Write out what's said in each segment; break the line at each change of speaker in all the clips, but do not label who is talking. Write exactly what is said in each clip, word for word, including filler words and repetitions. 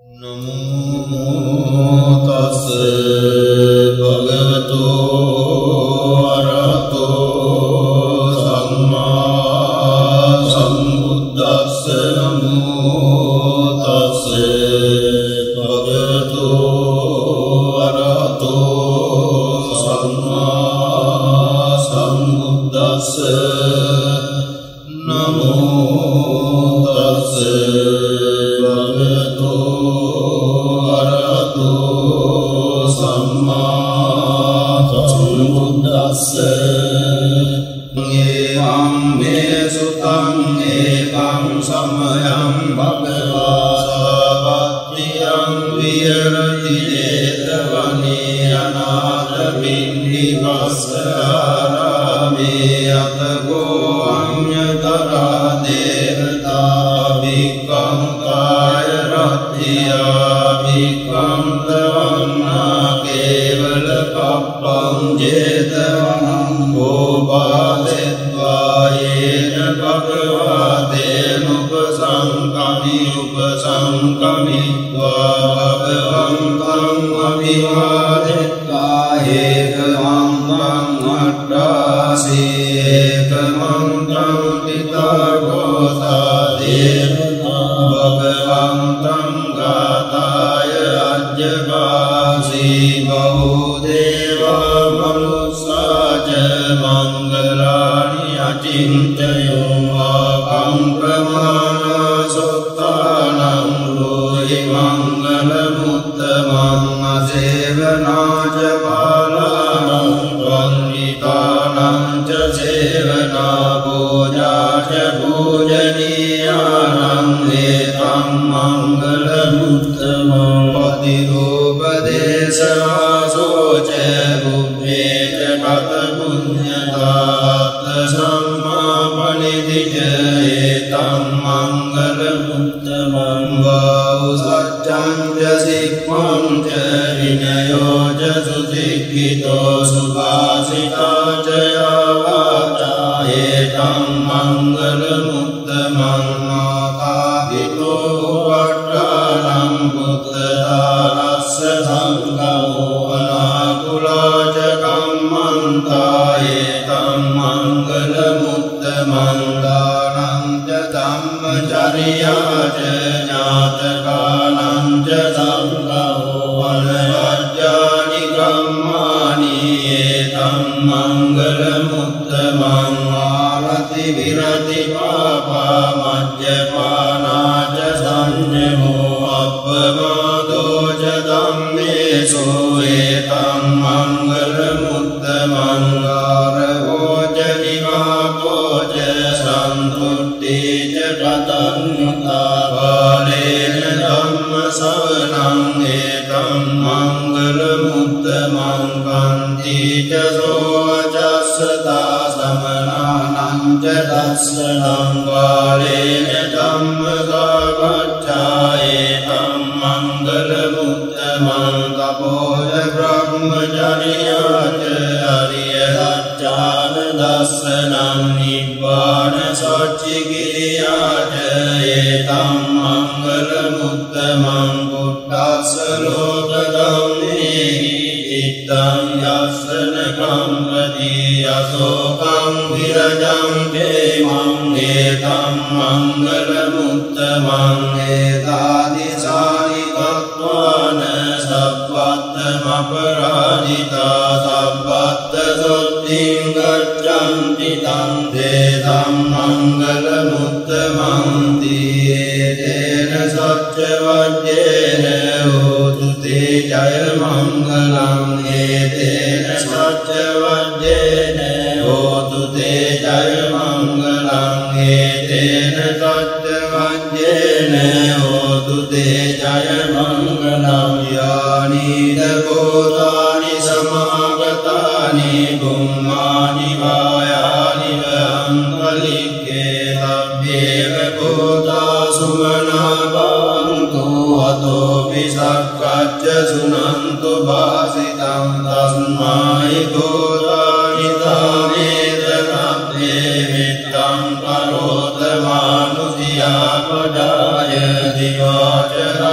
Divaja Ratto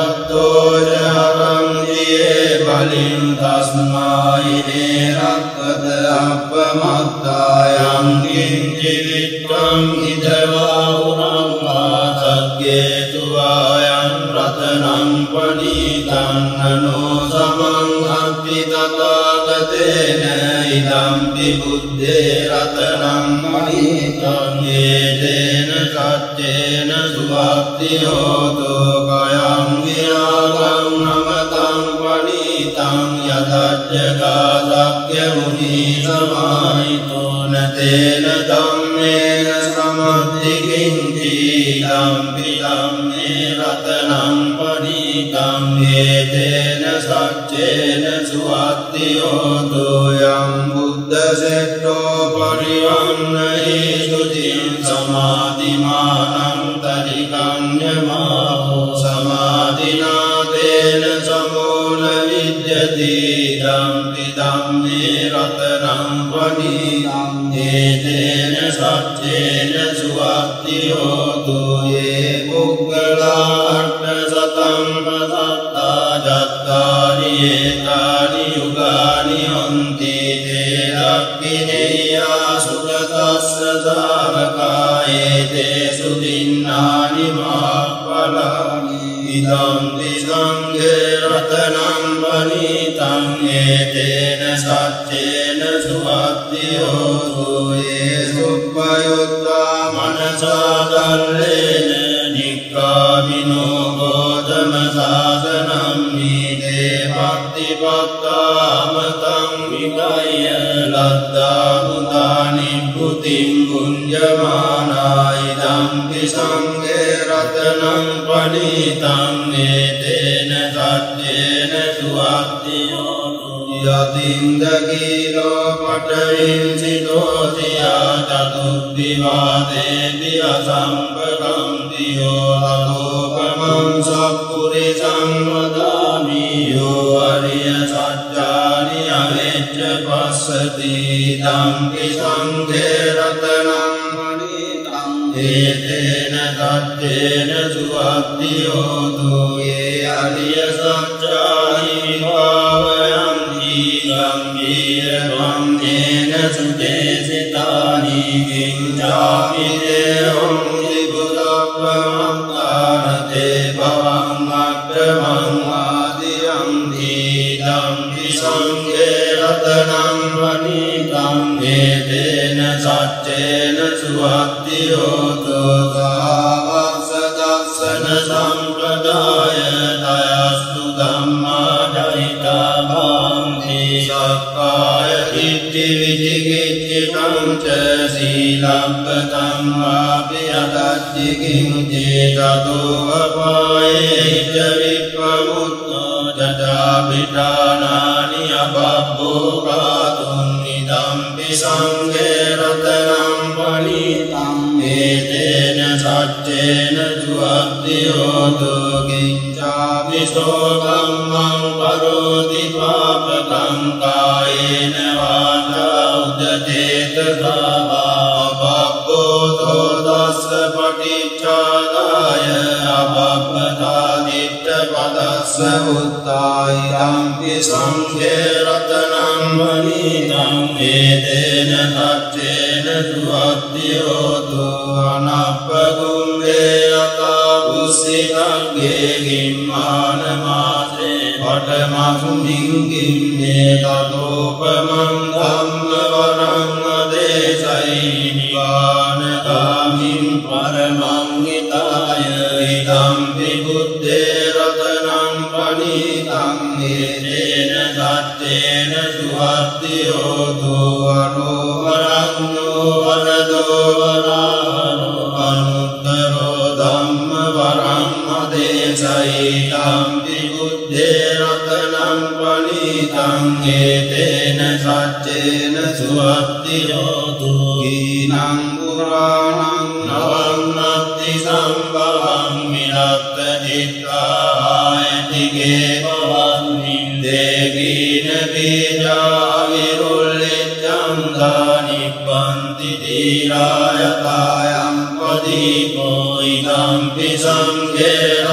Idam pisam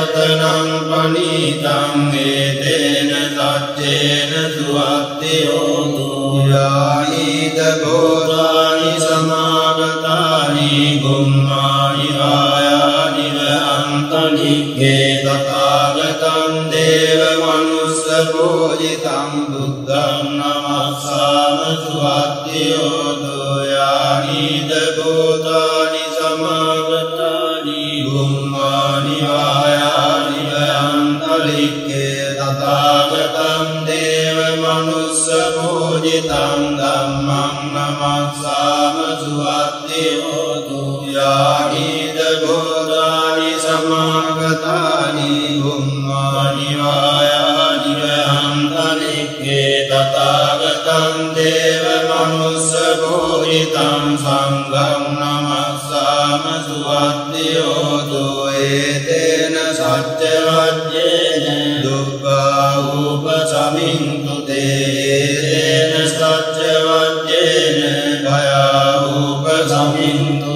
රතනං පනීතං ඒතේන සච්චේන සුවත්තියෝතු යායිද බෝධානි සමාගතානි ගුම්මානි ආයානි අන්තනික්ඛේ තථාගතං දේව මනුස්ස පූජිතං බුද්ධං නමස්සාම සුවත්තියෝතු යායිද බෝධානි සමාගතානි ගුම්මානි ආයානි අන්තනික්ඛේ තථාගතං දේව මනුස්ස පූජිතං ධම්මං නමස්සාම සුවත්තියෝතු යානිද බෝධානි සමාගතානි ගුම්මානි ආයානි අන්තනික්ඛේ තථාගතං දේව මනුස්ස පූජිතං සංඝං නමස්සාම සුවත්තියෝතු ඒතේන සච්ච වජ්ජේන දුක්ඛා උපසමින්තු තේන සච්ච වජ්ජේන භයා උපසමින්තු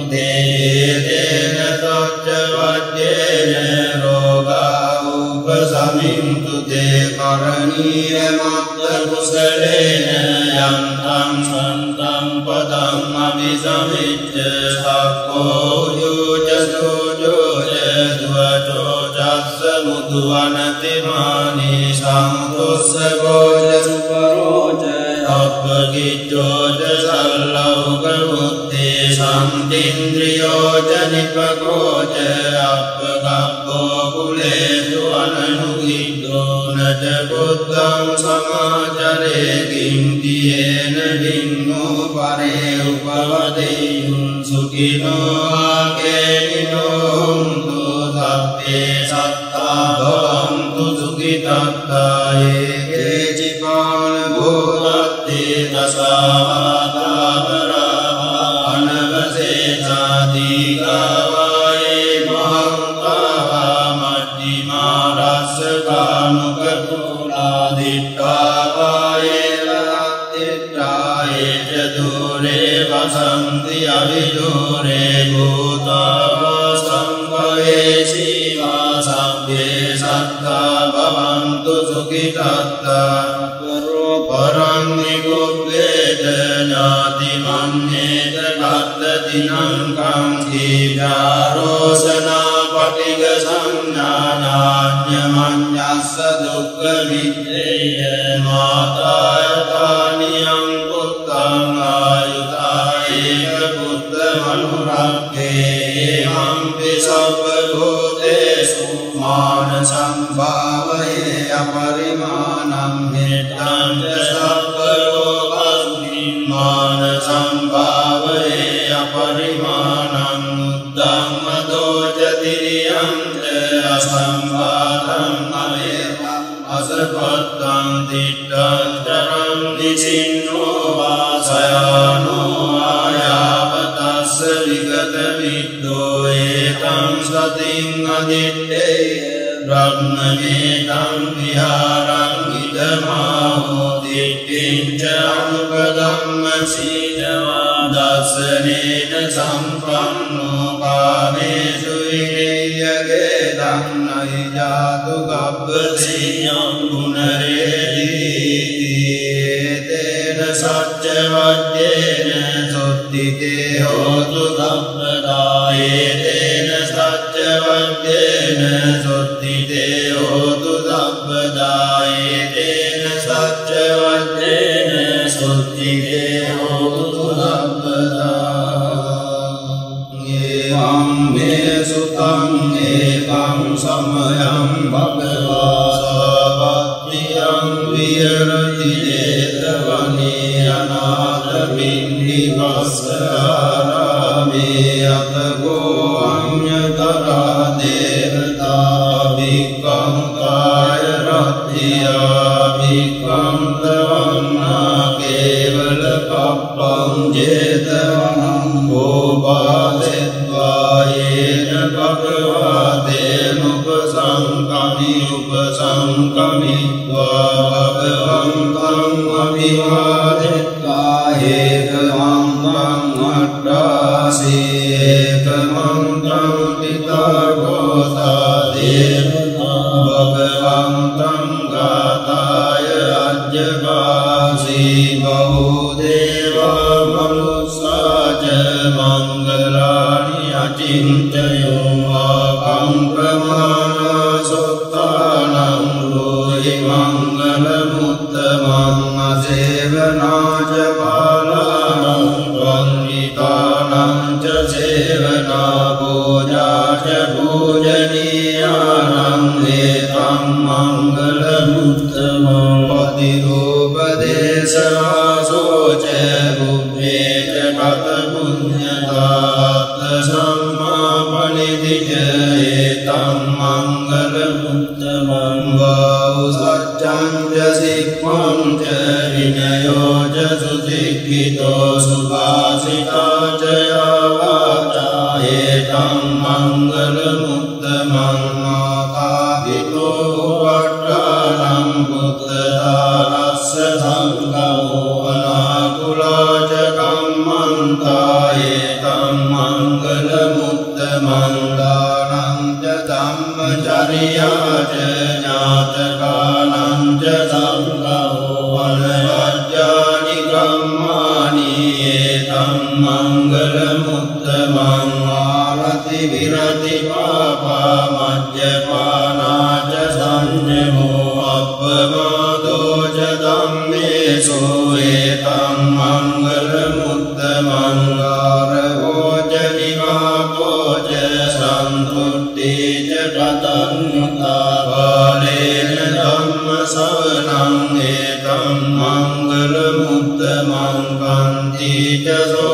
තේන සච්ච වජ්ජේන රෝගා උපසමින්තු තේ කරණීය මත්ත කුසලේන යන්තං සන්තං පදං අபிසමිච්ඡ සක්ඛෝ යෝච සෝජෝච දුවචෝ චස්ස මුදුවනතිමානි සම්පොස්ස ගෝච සුපරෝච අපගිච්ඡෝච සල්ලෞක මුත්තේ සම්තින්ද්‍රියෝච නිපකෝච අපගබ්බෝ කුලේසු අනනුගිද්දෝ නච බුද්ධං සමාචරේ කිම්තියේන දින්නෝ පරේ උපවදෙයුං සුඛිනෝ ආකේනිනෝ හුන්තු සබ්බේ සත්තා භවන්තු සුඛිතත්තායේ කේචිපාන භූතත්තේ දසාවාතාපරා අනවසේසාදීගාවායේ මහන්තාවා මජ්ජිමා රස්සකානුකතුලා දිට්ඨාවායේ රත්තිට්ඨායේ ච දුරේ වසන්ති අවිදුරේ භූතාවා සංභවේ සීවා සබ්බේ සත්තා භවන්තු සුඛිතත්තා පරං නිගොබ්බේත ඥාති මන්නේත කත්තතිනං කං දීඝාරෝසනා පටිග සංඥානාඤ්ඤමඤ්ඤස්ස දුක්ඛ විද්දේය මාතායතානියං පුත්තං ආයුතායේක පුත්ත මනුරක්ඛේ මම්පි සබ්බ භූතේසු මාන සම්භාවයේ අපරිමාණං මෙත්තං සබ්බ ලෝකස්මින් මාන සම්භාවයේ අපරිමාණං උද්ධං දෝච තිරියං අසම්භාතං අවේතං අසපත්තං දිට්ඨං තරං නිසින්නෝ වාසයානෝ ආයාවතස්ස විගත විද්දෝ ඒතං සතින් අදිත්තේ බ්‍රහ්මමේතං විහාරං ඉදමාහෝ දිට්ඨිංච අනුපදම්ම සීලවා දස්සනේන සම්පන්නෝ කාමේසු විහෙයගේ ධම්මයි ජාතු ගබ්බසීයං ගුණරේදී තේන සච්ච වජ්ජේන සොත්තිතේ හෝතු සම්පදායේ තේන සච්ච වජ්ජේන සොත්තිතේ හෝතු සම්පදායේ තේන සච්ච වජ්ජේන සොත්තිතේ හෝතු සම්පදායේ මේ සුතං ඒකං සමයං භගවා සාවත්තියං විහෙරති දේතවනේ අනාථ පින්ඩිකස්සාරාමේ අතකෝ අඤ්ඤතරා දේවතා භික්ඛං කාය රත්තියා භික්ඛං තවන්නා කේවල කප්පං ජේතවනං ඕපාදෙත්වායේන භගවා දේනුපසංකමි උපසංකමිත්වා භගවන්තං අභිවාදෙත්වා ඒකමන්තං අට්ඨාසී ඒකමන්තං පිතා ගෝතා දේව ගාතාය අජ්ජකාසී බහුදේවා මනුස්සාච මංගලානි අචින්තයෝ ආකම්පමානා සොත්තානං රෝහි මංගල මුත්තමං අසේවනාච පාලානං වන්විතානං ච සේවනා පූජාච පූජනීයානං ඒතං මංගල මුත්තමං පතිරූපදේශනාසෝච බුද්ධේච කත පුඤ්ඤතාත්ත සම්මාපනිදිච ඒතං මංගල මුත්තමං වාවු සච්ඡං ච සික්ඛං ච විනයෝ ච සුසික්ඛිතෝ සුභාසිතා ච යාවාචා ඒතං මංගල මුත්තමං මාතාපිතෝ වට්ටානං බුද්ධදානස්ස සංඝෝ අනාකුලාච කම්මන්තා ඒතං මංගල මුත්තමං දානං ච ධම්මචර්යාච ඥාතකානං ච සංඝෝ අනවජ්ජානි කම්මානි ඒතං මංගල මුත්තමං ආරති විරති පාපා මජ්ජපානාච සංයමෝ අප්පමාදෝ ච ධම්මේසු ඒතං මංගල මුත්තමං ආරවෝ ච නිවාකෝ ච සන්තුට්ඨි ච පතන්නුතා බාලේන ධම්ම සවනං ඒතං මංගල මුත්තමං කන්ති ච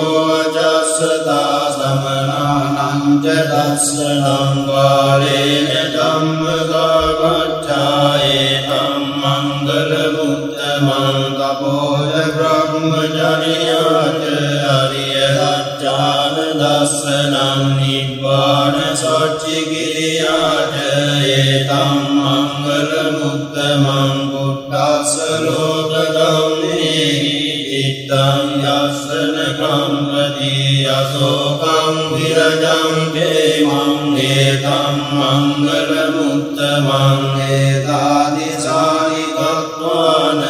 සෝවචස්සතා සමනානං ච දස්සනං බාලේන ධම්ම සාකච්ඡා ඒතං මංගල මුත්තමං තපෝච බ්‍රහ්මචර්යාච අරිය සත්‍යාන දස්සනං නිබ්බාන සච්චිකිරියාච ඒතං මංගල මුත්තමං පුට්ඨස්ස ලෝක ධම්මේහි චිත්තං යස්සන කම්පති අසෝකං විරජං දේමං ඒතං මංගල මුත්තමං ඒතාදිසානි කତ୍වාන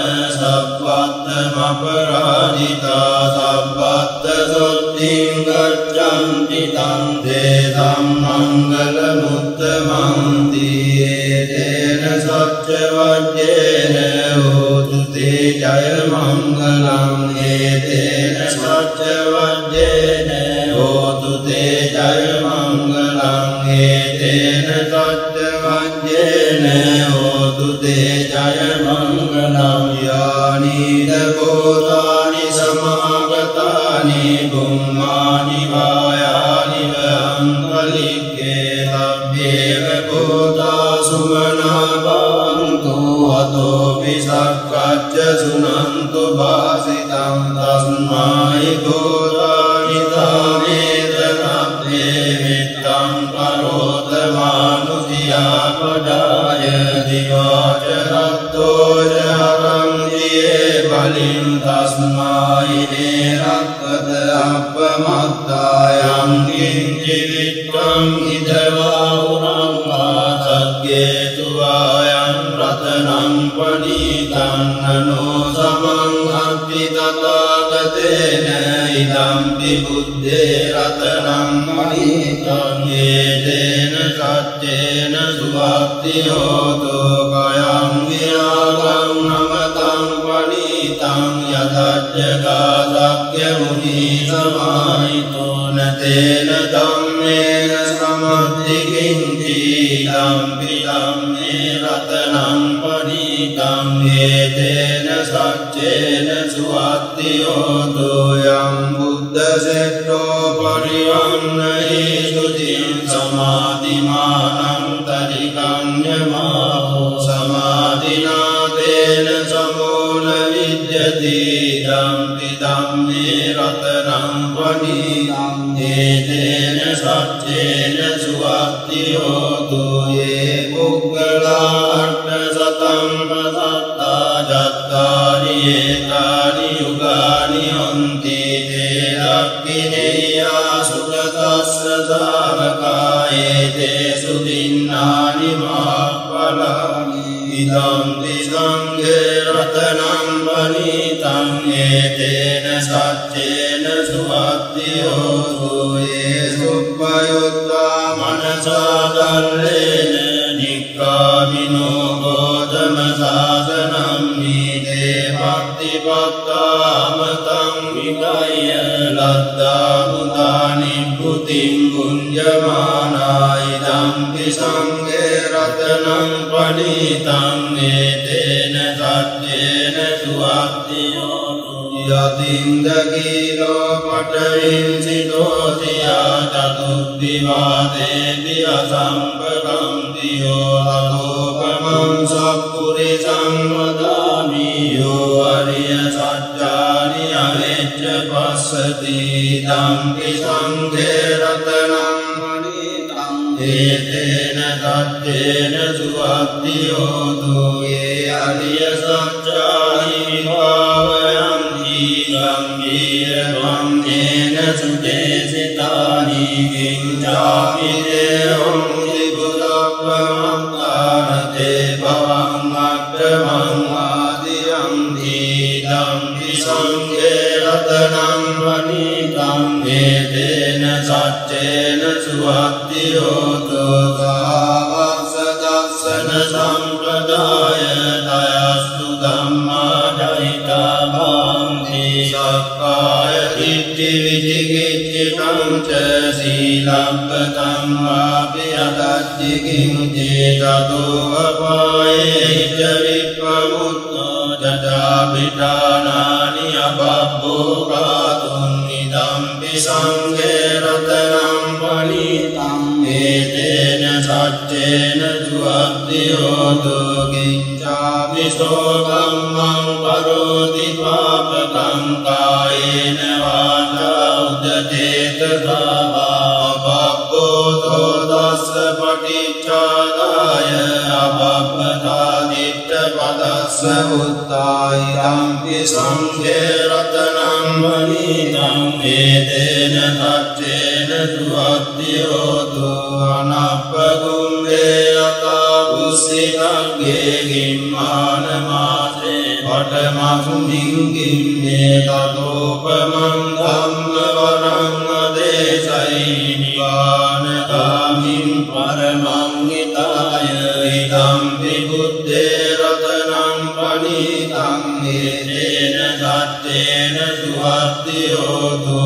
සබ්බත්තමපරාජිතා සබ්බත්ත සොත්තිං ගච්ඡන්ති තං දේතං මංගල මුත්තමං දීතේන සච්ච වජ්ජේන හෝතු තේ ජය මංගලං ඒතේන සච්ච වජ්ජේන හෝතු තේ ජය මංගලං ඒතේන සච්ච වජ්ජේන හෝතු තේ ජය මංගලං යානිද කෝතානි සමාගතානි බුම්මානි වායානි වංකලික්කේ තබ්බේව කෝතා සුමනා භවන්තු අතෝ පිසක්කච්ච සුනන්තු භාසිතං තස්මායි කෝතානි තාමේතනබ්බේ මිත්තං කරෝත මානුසියා පඩාය දිවාච රත්තෝ ජහරං දියේ බලින් තස්මායි නේරක්කත අප්පමත්තායං කිංචි විත්තං ඉදවා උරං වාසග්ගේ තුවායං රතනං පණීතං නනෝ සමං අත්ති තථාගතේන ඉදම්පි බුද්ධේ රතනං පණීතං ඒතේන සච්චේන සුවක්ති හෝතු කයං විරාගං නමතං පණීතං යතච්ච මුනි සමාහිතෝ නතේන ධම්මේන සමද්ධි කිංචි ධම්පි ධම්මේ රතනං පණීතං ඒතේන සච්චේන සුවත්ති හෝතු යං බුද්ධ සෙට්ඨෝ පරිවන්නහි සුතිං සමාධිමානං තරිකඤ්ඤමාහෝ සමාධිනාතේන සමෝන විද්‍යති ධම්පි ධම්මේ රතනං පණීතං ඒතේන සච්චේන සුවත්ති හෝතු යේ පුග්ගලා අට්ඨ සතං පසත්තා ජත්තානි ඒතානි යුගානි හොන්ති තේ දක්ඛිනේයා සුගතස්ස සාවකා ඒතේ සුදින්නානි මහප්පලානි ඉදං idampi sanghe ratanam panitam etena saccena suvattiyotu ye suppayutta manasa dallena nikkāmino gotama sāsanam nīte bhakti bhaktāmatam vikaya laddha mudāni bhutim gunjamānā idampi sanghe ratanam panitam etena saccena suvattiyotu yatinda-gīlo patavin-sitosiyā catuddivādevi asampakamti yo atopamam sappurisam vadāmi yo ariya saccāni avecca passati idampi sanghe ratanam panitam etena saccena suvattiyotu ye ariya saccāni vibhāvayanti gambhīravam yena sucesitāni kincāpi devam vibuddhappamattārate bhavam aggramam ādiyam idampi sanghe ratanam panitam etena saccena suvattiyotu sāvasadassana sampradāya dayastu dhammā jayita bhanti sakkāya ditti vichikiccitam ca sīlabbhatam vāpi ataccikim cetato vapāyeca vippamutto jatapittānāni ababbo kātum idampi sanghe ratanam panitam etena saccena suvattiyotu kincāpi sokammam karoti pāpakam kāyena vācā uddacetasa vā ababboto tassa paticchādāya ababbhatāditta padassa uttāyidampi sanghe ratanam panitam etena saccena suvattiyotu anappagumbe yatā pussitāgge gimmānamāse patamasumiṃ gimme tatopamam dhamma varam adesai nivānagāmiṃ paramam hitāya idampi buddhe ratanam panitam etena saccena suvattiyotu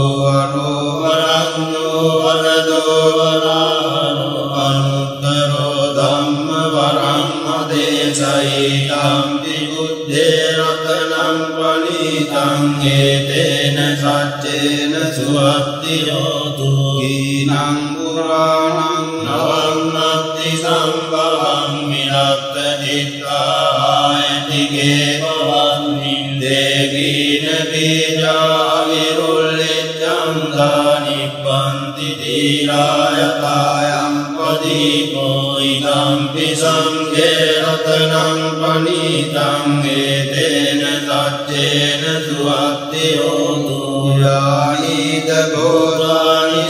arovaragno varado varahano anuttaro dhamma varam adesai idampi buddhe ratanam panitam etena saccena suvattiyotu kīnam purānam navam natti sambhavam minatta cittā ayatike bhavanminde kīna bija virulliccham dānippanti dhīrāyatājam padīpo idampi sanghe ratanam panitam etena saccena suvattiyotu yānīta bhūtāni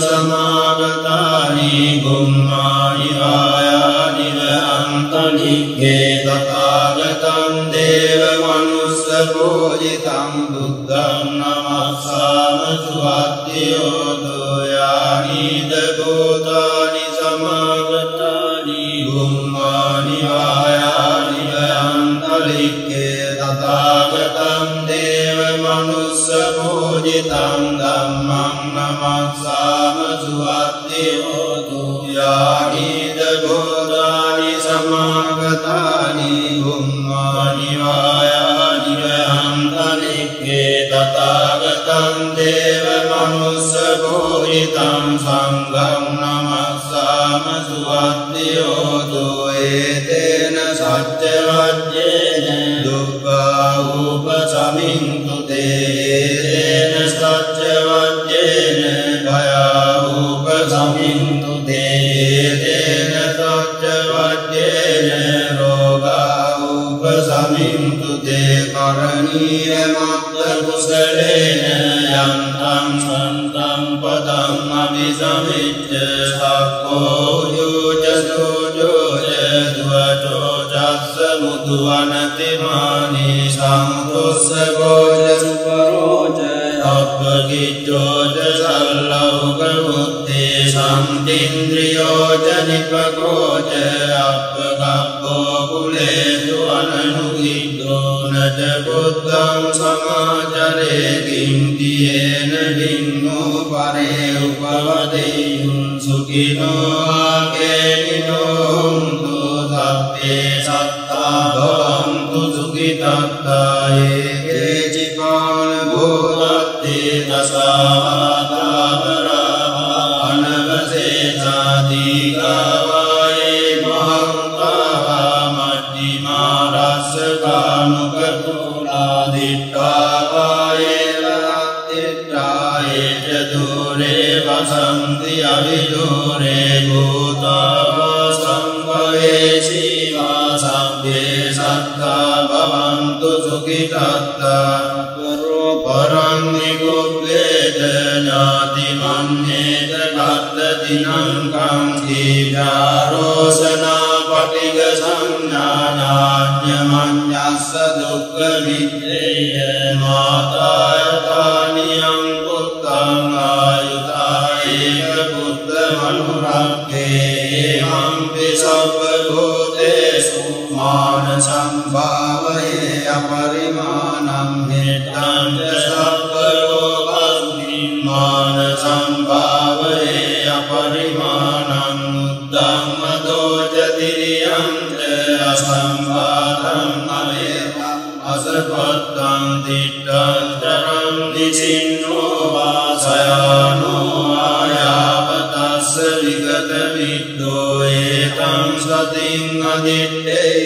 samāgatāni gummāni vāyāni vāntanikke tathāgatam deva manussa pūjitam buddham namassāma suvattiyotu yānīta bhūtāni samāgatāni gummāni vāyāni vāntanikke tathāgatam deva manussa pūjitam dhammam namassāma suvattiyotu yānīta bhūtāni samāgatāni gummāni vāyāni vāntanikke tathāgatam deva manussa pūjitam sangham namassāma suvattiyotu etena saccavajjena dukkha upasamiṅtu te etena saccavajjena bhaya upasamiṅtu te etena saccavajjena roga upasamiṅtu te karaniya matta kusalena yantam santam padam abhisamicca sakko yuja sujo jadvaco jassa mudvanate අතිමානි සංකුස්සකෝච සුපරෝච අපගිච්ඡෝච සල්ලෞක මුත්තේ සම්තින්ද්‍රියෝච නිපකෝච අපකප්පෝ කුලේසු අනනුගිද්දෝ නච බුද්ධං සමාචරේ කිංතියේන වින්නෝ පරේ උපවදෙය්‍යුං සුඛිනෝ ආකේනිනෝ හුන්තු සබ්බේ සත්තා භවන්තු සුඛිතත්තා ඒකේ චිපාන භූතත්තේ දසාවාතාවරා අනවසේ සාදීකාවායේ මහංකාවා මජ්ජිමා රස්සකානුකතුලා දිට්ඨාවායේ වරත්තිට්ඨායේ චතුරේ වසන්ති අවිදූරේ භූතාවා සංවේසීවා සබ්බේ සත්තා භවන්තු සුඛිතත්තා පරං නිකුබ්බේත ඥාති මන්නේත කත්තතිනං කං දීඝාරෝසනා පටිග සංඥානාඤ්ඤමඤ්ඤස්ස දුක්ඛ විද්දේය මාතායතානියං පුත්තං ආයුතායේක පුත්ත මනුරක්ඛේ මම්පි සබ්බ භූතේසු මාන සම්භාවයේ අපරිමාණං මෙත්තං සබ්බ ලෝකස්මින් මාන සම්භාවයේ අපරිමාණං උද්ධම්ම දෝච තිරියං අසම්භාතං අවේරං අසපත්තං දිට්ඨං තරං නිසින්නෝ වාසයානෝ ආයාවතස්ස විගත විද්දෝ ඒතං සතින් අදිත්තේ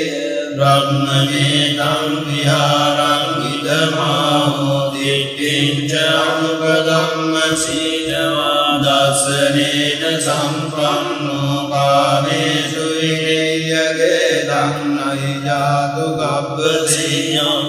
බ්‍රහ්මමේතං විහාරං ඉදමාහෝ දිට්ඨිං ච අනුපදම්ම සීලවා දස්සනේන සම්පන්නෝ කාමේසු විරියගේ ධම්මයි ජාතු ගබ්බසීයං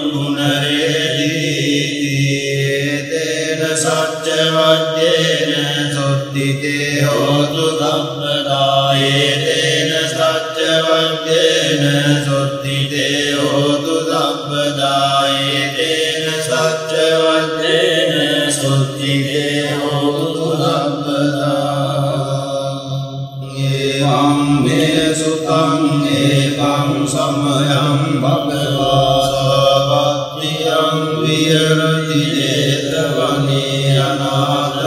පුනරේති තේන සච්ච වජ්ජේන සොත්තිතේ හෝතු සම්පදායේ තේන සච්ච වජ්ජේන සොත්තිතේ හෝතු සම්පදායේ තේන සච්ච වජ්ජේන සොත්තිතේ හෝතු සම්පදා ඒවං මේ සුතං ඒකං සමයං භගවා සවත්තියං විහෙරති 제තවනේ අනාථ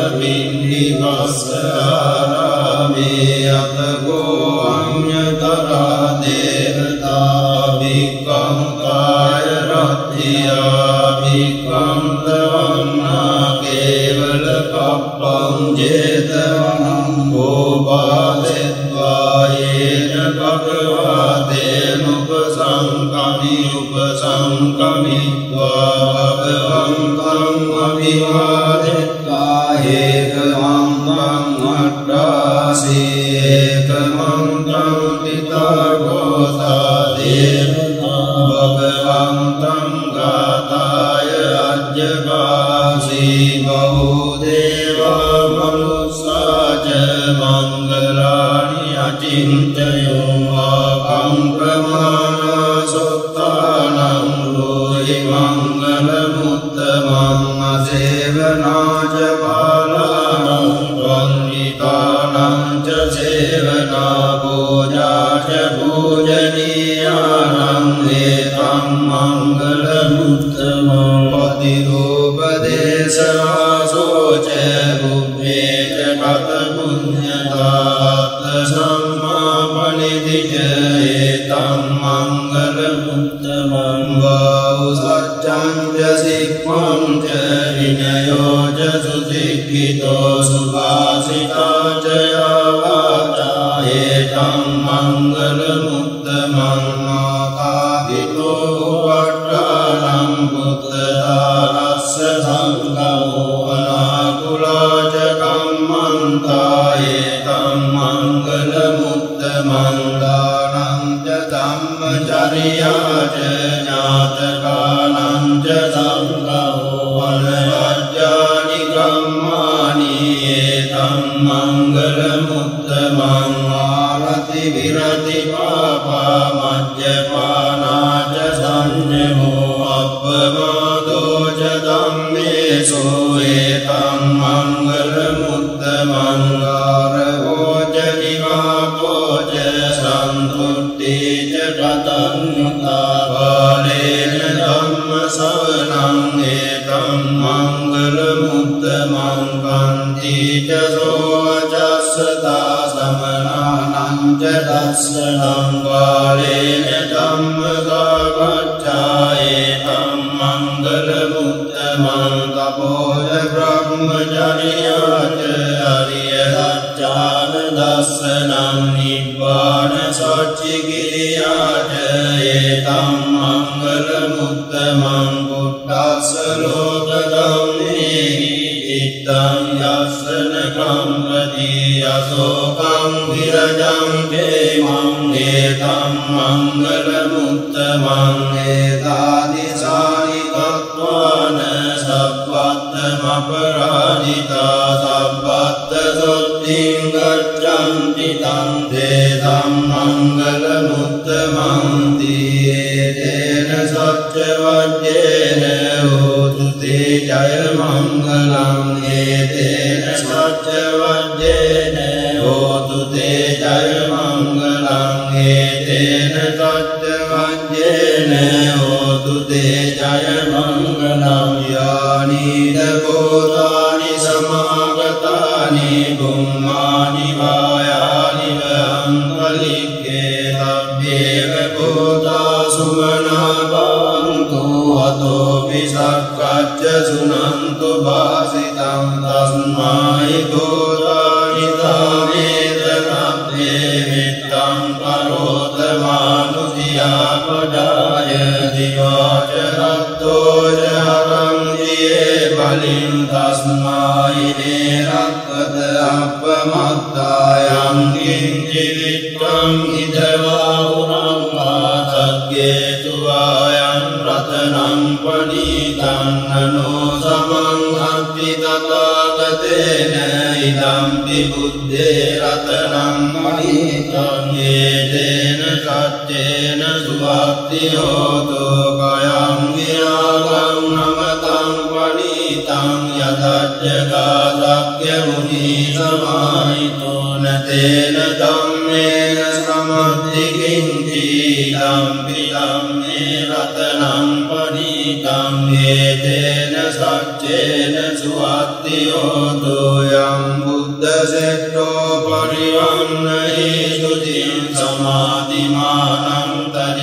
පින්ඩිකස්සාරාමේ අතකෝ අඤ්ඤතරා දේවතා භික්ඛං කාය රත්තියා භික්ඛං තවන්නා කේවල කප්පං 제තවනං ඕපාදෙත්වා යේන භගවා දේනුපසංකමි උපසංකමිත්වා භගවන්තං අභිවාදෙත්වා ඒකමන්තං අට්ඨාසී ඒකමන්තං පිතගෝසා දේවතා භගවන්තං ගාතාය අජ්ජපාසී බහුදේවා මනුස්සාච මංගලානි අචින්තයෝ ආකම්පමානා සොත්තානං රෝහි මංගල මුත්තමං අසේවනාච පාලානං වන්දිතානං ච සේවනා පූජාච පූජනීයානං ඒතං මංගල මුත්තමං පතිරූපදේශවාසෝච බුබ්බේච කත පුඤ්ඤතාත්ත සම්මාපනිදිච ඒතං මංගල මුත්තමං වාවු සච්ඡං ච සික්ඛං ච විනයෝ ච සුසික්ඛිතෝ සුභාසිතා ච යාවාචා ඒතං මංගල මුත්තමං මාතාපිතෝ වට්ඨානං බුද්ධදානස්ස සංඝෝ අනාකුලාච කම්මන්තා ඒතං මංගල මුත්තමං දානං ච ධම්මචර්යා ච ඥාතකානං ච සංඝෝ අනවජ්ජානි කම්මානි ඒතං මංගල මුත්තමං ආරති විරති පාපා මජ්ජපානා ච සංඤ namo appamado ca dhammesu etam mangalamuttamam garavo ca nivako ca santutti ca patannata balena dhamma savanam etam mangalamuttamam kanti ca sovacassata samananam ca dassanam balena dhamma gavacca etam mangalamuttamam tapoja brahmacariya ca ariya saccana dassanam nibbana saccikiriya ca etam mangalamuttamam buddhassa lokadhammehi ittam yassana kampati asokam virajam kemam etam mangalamuttamam etadisani tattvana sabbattam aparadita sabbatta sottim gaccanti tam etam mangalamuttamam etena saccavajjena hotu te jaya mangalam etena saccavajjena hotu te jaya mangalam etena saccavajjena hotu te jaya mangalam yani dabodani samagatani bummani vayani vahamkalike tabbeva kota sumana bantu ato pisakkacca sunantu basitam tasmai kodani tamedhanabde vittam parotamanutiya padaya divacaratto jaram diye balim tasmai nerakkata appamattayam kinci vittam idavahunam ataggetu vayam ratanam panitam nano samang hatti tathāgatena idam vibuddhe ratanam panitam etena saccena suvatti hoto kayam virāgam namatam panitam yatacca sakya muni samahito natena dhammena samadhi kinci dampi dhamme ratanam panitam etena saccena suvatti hoto yam buddha setto parivannahi sutim samadhimanam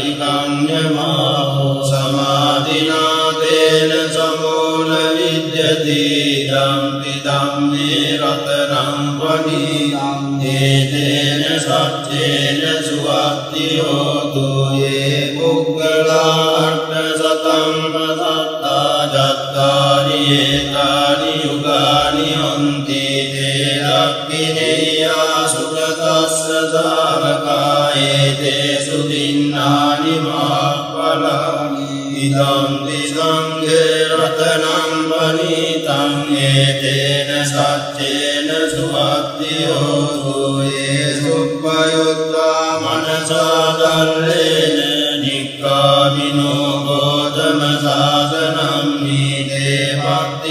tarikanyamaho samadhina tena samona vidyati dampi dhamme ratanam panitam etena saccena suvatti hoto ye puggala atta satam pasatta jattari etani yugani hanti te rakkineya sukatassa savaka ete sudinnani mahapalani idam disanghe ratanam panitam etena saccena suvatti hoto ye suppayutta manasa dallena nikkāmino gōtama sāsanam mīte bhakti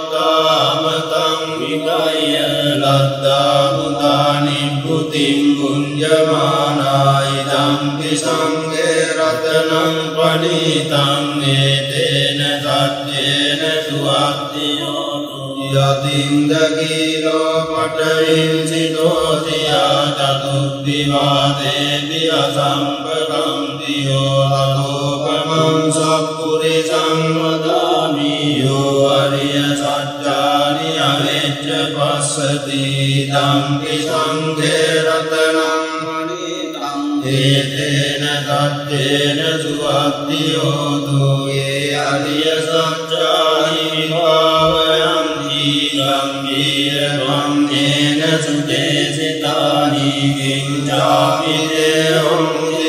pattāmatam vikaya laddha mudāni bhutim gunjamānā idam pisanghe ratanam panitam etena saccena suvatti hoto yatinda-kīlo patavin-sitosiya catuddivādeviya sampakamtiyo atopamam sappurisam vadāmi yo ariya saccāni avecca passati dampi sanghe ratanam panitam etena saccena suvatti hoto ye ariya saccāni vivāvayanti gambhīram nena sudesitani kincāpi deham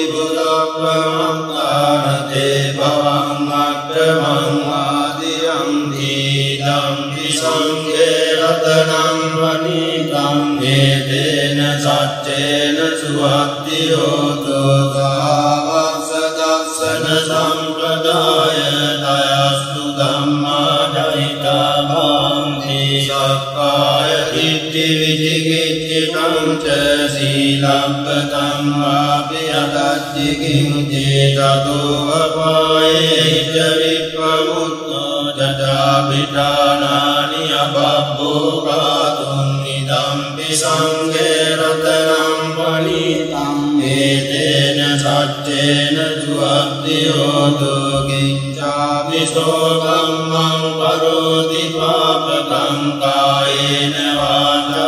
dibuddhappamattārate bhavam aggramam ādiyam dhītam visanghe ratanam panitam etena saccena suvatti hoto kāvassa dassana sampradā ca silampatam vapi adacci kinci tato vapaye ca vipamutto jajabhitanani ababbo katun idampi sanghe ratanam panitam etena saccena juabdiyoto kincapi sokammang paroti papakam kayena vaca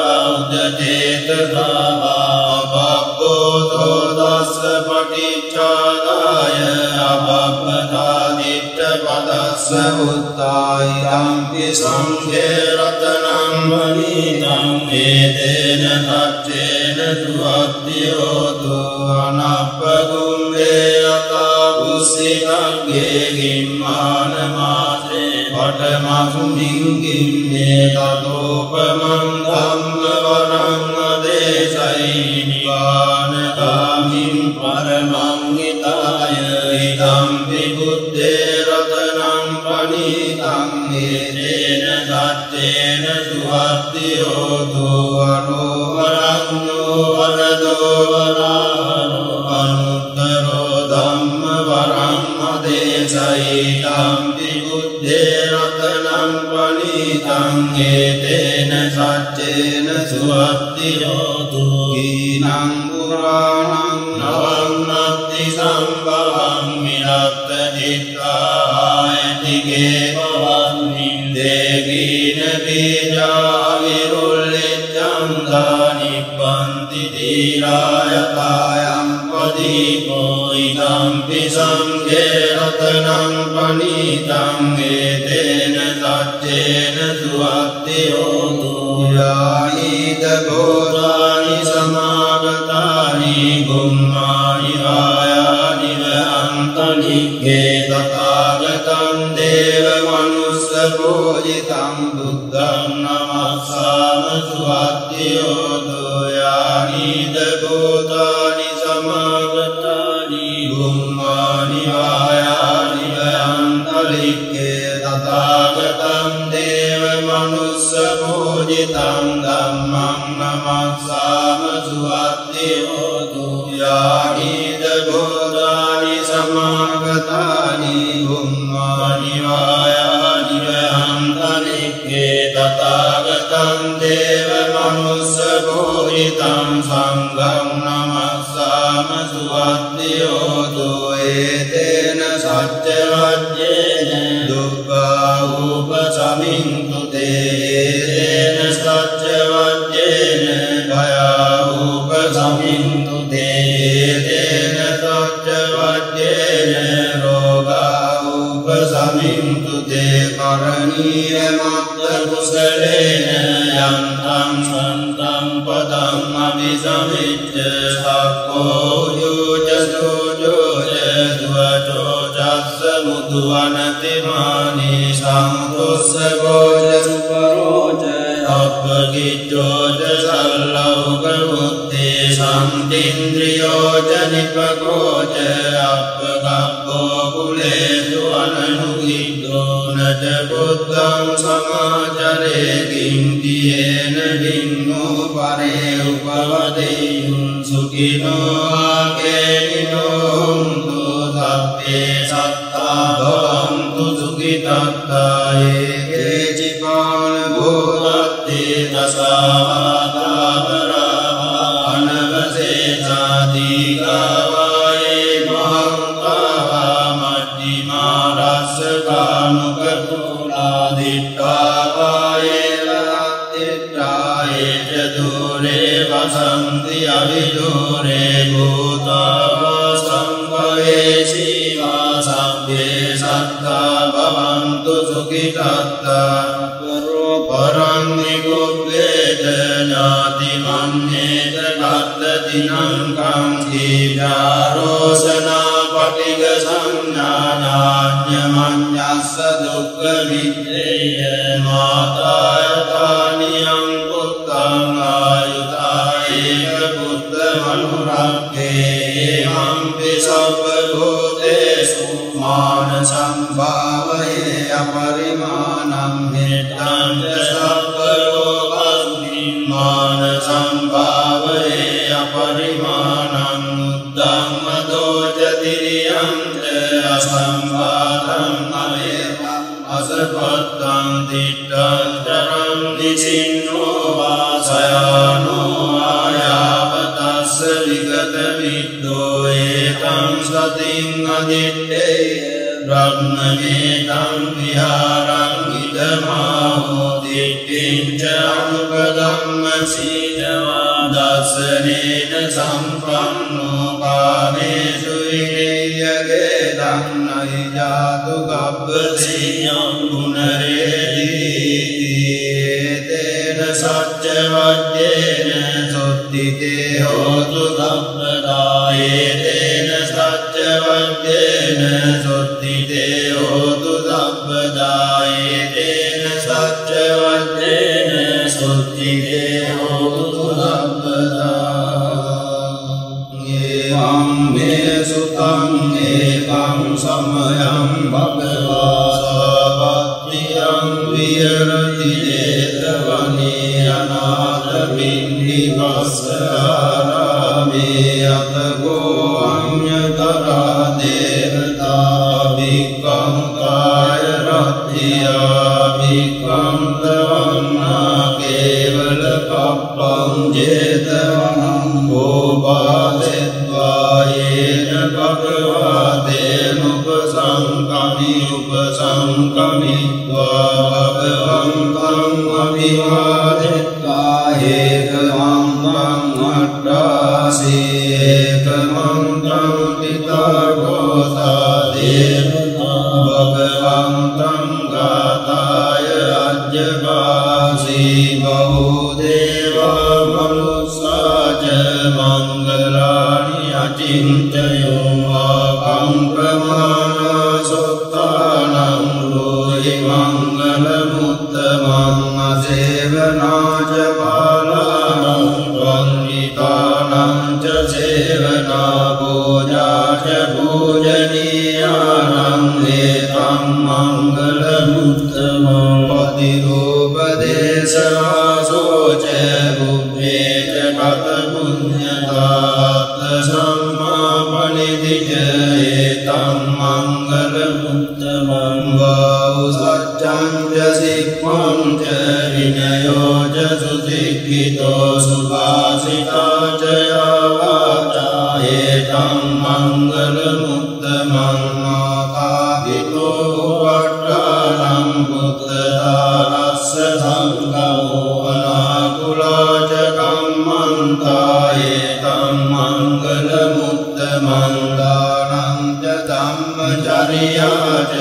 udacetasa ababbo todasa paticchadaya ababbata ditta padassa uttayampi sanghe ratanam panitam etena saccena juabdiyoto anappagumbe atabusikagge gimmana mase patamahuming gimme tatopamam dhamma varam adesai nivana kamim paramam hitaya idampi buddhe ratanam panitam etena saccena suhattiyoto anovaranyo varado varahano anuttaro dhamma varam adesai idampi buddhe ratanam panitam etena saccena suhattiyoto kinam puranam navam natti sambhavam minatta cittayatike bhavannim devina bija virulliccham dhanippanti dhirayatayam padipo idampi sanghe ratanam panitam etena saccena suhattiyoto yāyīta bhodhāni samāgatāni gummāni vāyāni vāntanikke tathāgatam deva manussa bhojitam buddham namassāma suhattiyoto yāyīta bhodhāni samāgatāni gummāni vāyāni vāntanikke tathāgatam deva manussa bhojitam dhammam namassāma suhattiyoto yānīta bodhāni samāgatāni gummāni vāyāni vāntanikke tathāgatam deva manussa bhojitam sangham namassāma suhattiyoto etena saccavajjena dukkha upasamintu te etena saccavajjena bhaya upasamintu te etena saccavajjena roga upasamintu te karaniya matta kusalena yantam santam padam abhisamicca sakko yuja sujoja duvaco jassa muduvanati mani samtossa goja suparoja appagiccoja sallauka mutte samtindriyoja nipakoja appagabbo kulesu ananugiddo naja buddham samacare kimpiyena dinno pare upavadeyun sukino akenino huntu sabbe satta bhavantu sukitatta eke cipana bhodatte tasavata paraha anavasesati kavaye mahantaha majjima rasakanukakola dittavaye dittaye jadure vasanti avidure bhutava sambhave shiva sabbe satta bhavantu sukitatta parang nikubbeta jnati manneta kattatinam kamti jarosana patiga samnānāñya maññassa dukkha viddeya mātāyatāniyam puttam āyutāyeka putta manurakke emampi sabba bhutesu māna sambhāvaye aparimānam hettam ca sabba lokasmin māna sambhāvaye වාතං අමේතං අසපත්තං තිට්ඨං චරං නිසින්නෝ වාසයානෝ ආයාපතස්ස විගත විද්දෝ ඒතං සතින් අදිත්තේ බ්‍රහ්මමේතං විහාරං ඉදමාහෝ දිට්ඨිංච අනුපදම්ම සීලවා දස්සනේන සම්පන්නෝ කාමේසු විනේයගේ ධම්මයි ජාතු ගබ්බසීයං පුනරේති තේන සච්ච වජ්ජේන සොත්තිතේ හෝතු සම්පදායේ තේන සච්ච වජ්ජේන සොත්තිතේ හෝතු සම්පදායේ තේන සච්ච වජ්ජේන සොත්තිතේ හෝතු සම්පදායේ එවං මේ සුතං ඒකං සමයං භගවා සපත්තියං විහෙරති දේතවනේ අනාථ පින්ඩිකස්සාරාමේ අතකෝ අඤ්ඤතරා දේවතා භික්ඛං කාය රත්තියා භික්ඛං තවන්නා කේවල කප්පං ජේතවනං ඕපාදෙත්වා යේන භගවා තේනුපසංකමි උපසංකමිත්වා භගවන්තං අභිවාදෙත්වා ඒකමන්තං අට්ඨාසී ඒකමන්තං පිතර්ගෝසා දේවතා භගවන්තං ගාතාය අජ්ජපාසී බහූ දේවා මනුස්සාච මංගලානි අචින්තයෝ ආකං ප්‍රමාණා සොත්තානං රෝහි මංගල මුත්තමං අසේවනාච පාලානං වන්විතානං ච සේවනා පූජාච පූජනීයානං ඒතං මංගල මුත්තමං පතිරූපදේශනාසෝච බුද්ධේච කත පුඤ්ඤතාත්ත සම්මාපනිදිච ඒතං මංගල මුත්තමං වාවු සච්ඡං ච සික්ඛං ච විනයෝ ච සුසික්ඛිතෝ සුභාසිතා ච යාවාචා ඒතං මංගල මුත්තමං මාතාපිතෝ වට්ටානං බුද්ධදානස්ස සංඝෝ අනාකුලා ච කම්මන්තා ඒතං මංගල මුත්තමං දානං ච ධම්මචර්යා ච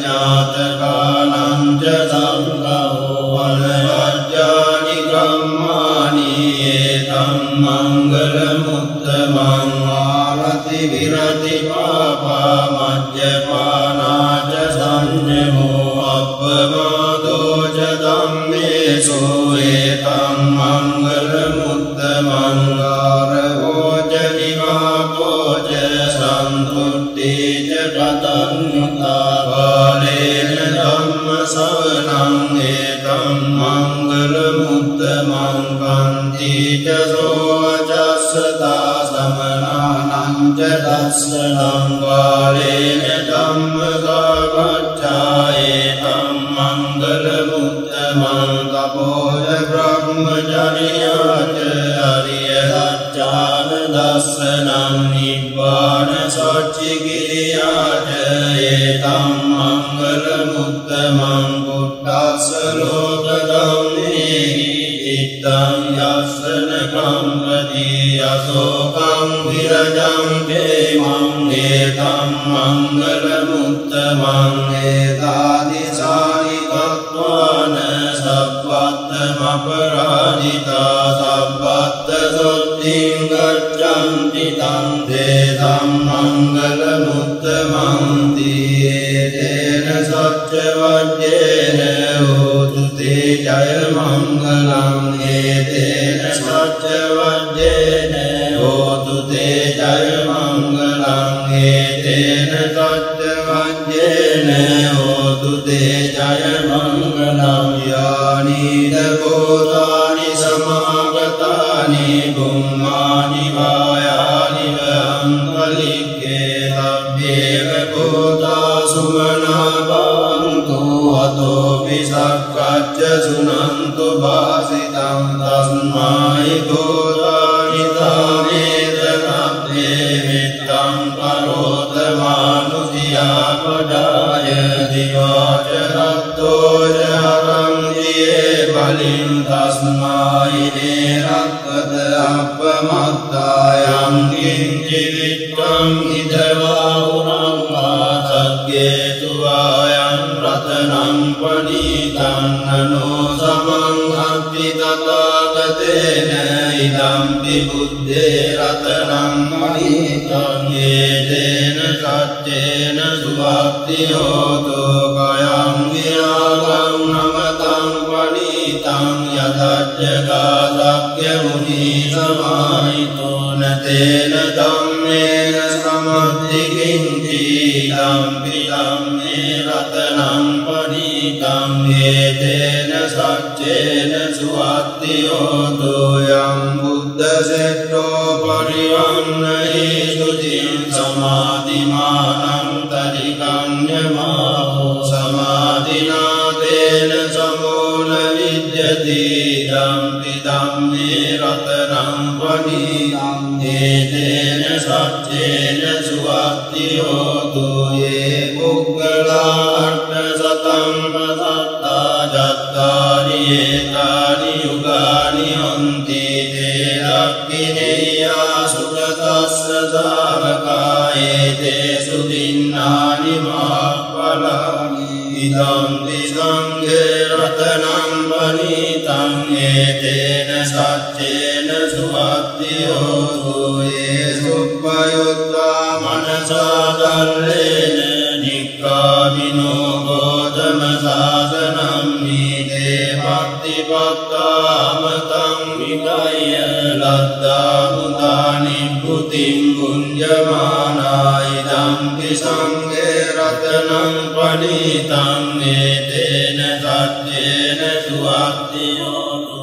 ඥාතකානං ච සංඝෝ අනවජ්ජානි කම්මානි ඒතං මංගල මුත්තමං ආරති විරති පාපා මජ්ජපානා ච සංයමෝ අප්පමාදෝ ච ධම්මේසෝ ඒතං මංගල මුත්තමං ආරවෝ ච නිවාකෝ ච සන්තුට්ඨි ච පතන්නුතා බාලේන ධම්ම සවනං ඒතං මංගල මුත්තමං කන්ති ච සෝවචස්සතා සමනානං ච දස්සනං බාලේන ධම්ම සාකච්ඡා ඒතං මංගල මුත්තමං තපෝජ බ්‍රහ්මචර්යා ච අරිය සත්‍යාන දස්සනං නිබ්බාන සච්චිකිරියා ච ඒතං මංගල මුත්තමං කුට්ටස්ස ලෝක ධම්මේහි ඉත්තං යස්සන කම්පති අසෝකං විරජං දේමං ඒතං මංගල මුත්තමං ඒතාදිසානි කତ୍වාන සබ්බත්තමපරාජිතා සබ්බත්ත සොත්තිං ගච්ඡන්ති තං දේතං මංගල මුත්තමං තේන සච්ච වජ්ජේන හෝතු තේ ජය මංගලං ඒතේන සච්ච වජ්ජේන හෝතු තේ ජය මංගලං ඒතේන සච්ච වජ්ජේන හෝතු තේ ජය මංගලං යානිද කෝතානි සමාගතානි බුම්මානි වායානි වංකලික්කේ තබ්බේව කෝතාසු සුමනා භවන්තු අතෝ පිසක්කච්ච සුනන්තු භාසිතං තස්මායි ගෝදානිතානේතනබ්බේ මිත්තං පරෝතමානුසියා පඩාය දිවාච රත්තෝ ජහරං දියේ බලින් තස්මායි නේරක්කත අපමත්තායං කිංචි විත්තං ඉදවා උරං වාසග්ගේතුවායං රතනං පණීතං නනෝ සමං අත්ති තථාගතේන ඉදම්පි බුද්දේ රතනං පණීතං ඒතේන සච්චේන සුවක්ති හෝතෝ කයං විරාගං නමතං පණීතං යතච්චකාසක්්‍ය මුනි සමාහිතෝ නතේන ධම්මේන සමද්දිකින්ති ධම්පි ධම්මේ රතනං පණීතං ඒතේන සච්චේන සුවක්ති හෝතෝ යං බුද්ධ සෙට්ඨෝ පරිවන්නහි සුචින් සමාධිමානං තරිකඤ්ඤමාහෝ සමාධිනාතේන සමෝන විද්‍යති ධම්පි ධම්මේ රතනං පණීතං ඒතේන සච්චේන සුවක්ති හෝතු යේ පුග්ගලා අට්ඨ සතං පසත්තා ජත්තානි ඒතානි යුගානි හොන්ති තේ දක්ඛිනේයා සුගතස්ස සාවකා ඒතේසු දින්නානි මහඵලානි ඉදම්පි සංඝේ රතනං පණීතං ඒතේන සච්චේන සුවක්ති හෝතු යේ සුප්පයුත්තා මනසා ධර්රේන නික්ඛාමිනෝ ගෝතම සාසනං නීතේ පත්තිපත්තාමතං විගය ලද්දා මුදානි බුතින් ගුඤ්ජමානායි දම්පි සංඝේ රතනං පණීතං ඒතේන සච්චේන සුවක්ති හෝතු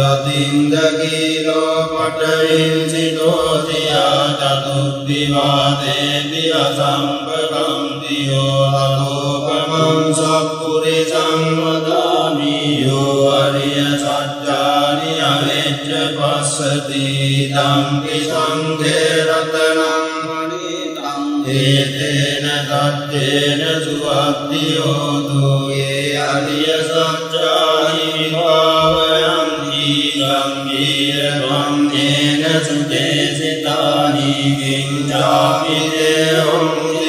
යතින්දකීලෝ පඨවින් සිතෝතියා චතුද්දිවාදේති අසම්පකම්තියෝ අතෝපමං සප්පුරිසං වදාමි යෝ අරිය සත්‍යානි අවෙච්ච පස්සති ධම්පි සංඝේ රතනං පණීතං ඒතේන සච්චේන සුවක්ති හෝතු යේ අරිය සත්‍යානි විභාවයං ගම්භීරවන්නේන සුචේසිතානි කිංචාපි දේවං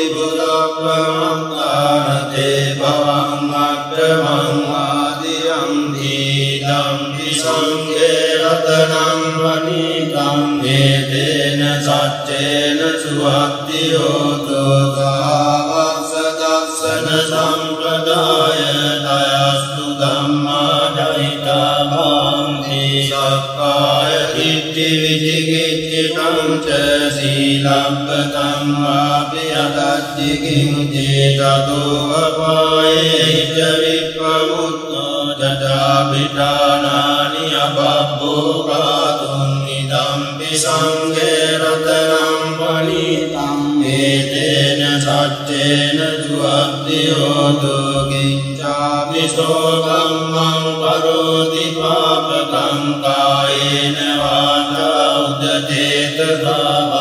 ත්‍රිපුරප්පමත්තානතේ භවං අක්‍රමං ආදියං දීදම්පි සංඝේ රතනං පණීතං ඒතේන සච්චේන සුවක්ති හෝතු සාවස්ස දස්සන සම්පදාය දයස්තු ධම්මා දෛතා භාන්ති සක්කාය දිට්ඨි විචිකිච්ඡති පංච සීලබ්බතං වාපි අදච්චි කිංචේ තතෝ අපායේ ච විප්පමුත්තෝ තථා පිඨානානි අබබ්බෝ කාතුං ඉදම්පි සංඝේ රතනං පණීතං ඒතේන සච්චේන සුවක්ති හෝතු කිංචාපි සෝකම්මං කරෝති පාපකං කායේන වාචා උදචේතසා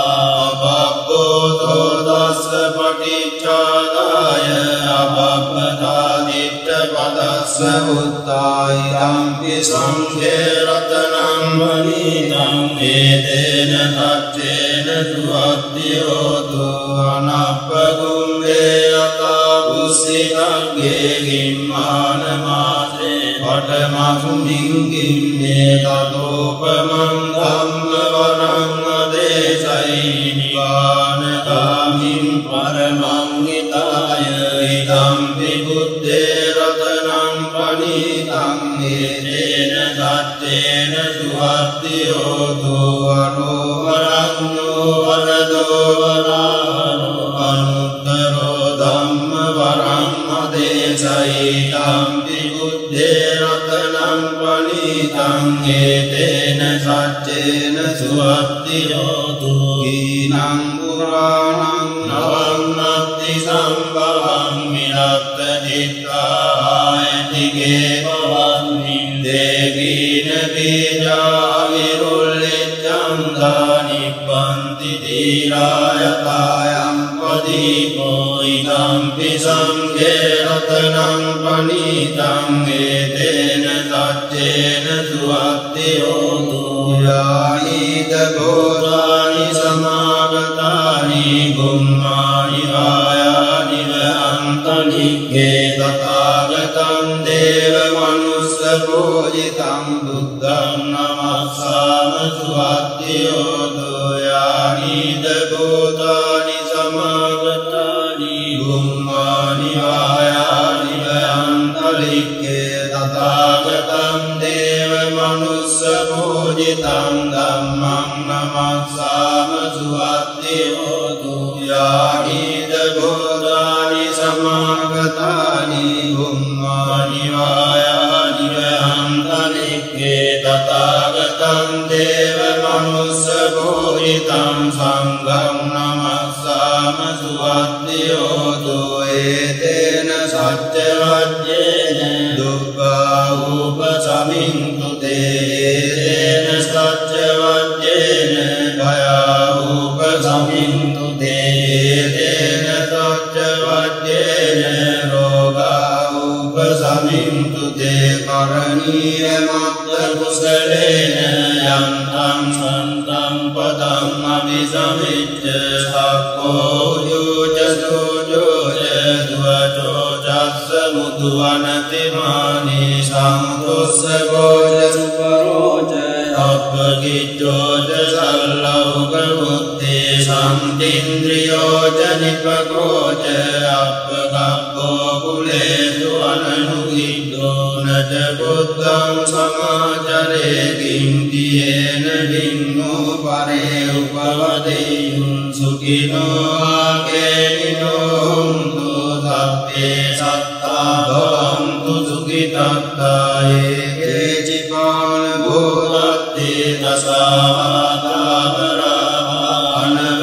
අබබ්බෝ දස්ස පටිච්චාදාය අබබ්බතා දිට්ඨ පදස්ස උත්තායි ධම්පි සංඝේ රතනං පණීතං ඒතේන සච්චේන සුවක්ති හෝතු අනප්පගුම්මේ යතා බුස්සිකග්ගේ ගිම්මාන මාසේ පඨමස්මින් ගිම්මේ තතෝපමං ධම්ම වරං අදේශයි නිවානගාමින් පරමං හිතාය ඉදම්පි බුද්දේ රතනං පණීතං ඒතේන සච්චේන සුවක්ති හෝතු අනෝවරඤ්ඤෝ වරදෝ වරාහනෝ අනුත්තරෝ ධම්ම වරං අදේශයි ධම්පි බුද්දේ රතනං පණීතං ඒතේන සච්චේන සුවක්ති හෝතු කීනං පුරාණං නවන්නත්ති සම්භවං විරක්ත චිත්තායතිගේ භවන්මින් දේගීන බීජා විරුල්ලිච්ඡං දානිප්පන්ති දීරායතායං පදීපෝ ඉදම්පි සංඝේ රතනං පනීතං ඒතේන සච්චේන සුවත්තියෝතු යාහිත ගෝරානි සමාගතානි ගුම්මානි ආයානි වහන්තනික්ඛේ තථාගතං දේව මනුස්ස පූජිතං බුද්ධං නමස්සාම සුවත්තියෝතු යාහිත ගෝරානි සමාගතානි ගුම්මානි ආයානි වහන්තනික්ඛේ තථාගතං දේව මනුස්ස පූජිතං ධම්මං නමස්සාම සුවත්තියෝතු යාහිත ගෝරානි සමාගතානි ගුම්මානි ආයානි වහන්තනික්ඛේ තථාගතං දේව මනුස්ස පූජිතං සංඝං නමස්සාම සුවත්තියෝතු ඒතේන සච්ච වජ්ජේන දුක්ඛා උපසමින්තු තේන සච්ච වජ්ජේන භයා උපසමින්තු තේන සච්ච වජ්ජේන රෝගා උපසමින්තු තේ කරණීය මත්ත කුසලේන යන්තං සන්තං පදං අபிසමිච්ඡ සක්ඛෝ යෝච සෝජෝච දුවචෝ චස්ස මුදුවනති මානී සංතොස්ස ගෝච සුපරෝච අපගිච්ඡෝච සල්ලෞක මුත්තේ සම්තින්ද්‍රියෝච නිපකෝච අපගබ්බෝ කුලේසු අනනුගිද්දෝ නච බුද්ධං සමාචරේ කිංතියේන ලින්නෝ පරේ උපවදෙයුං සුඛිනෝ ආකේනිනෝ හුන්තු සබ්බේ සත්තා භවන්තු සුඛිතත්තා ඒකේ චිපාන භූතත්තේ දසාවාතාවරා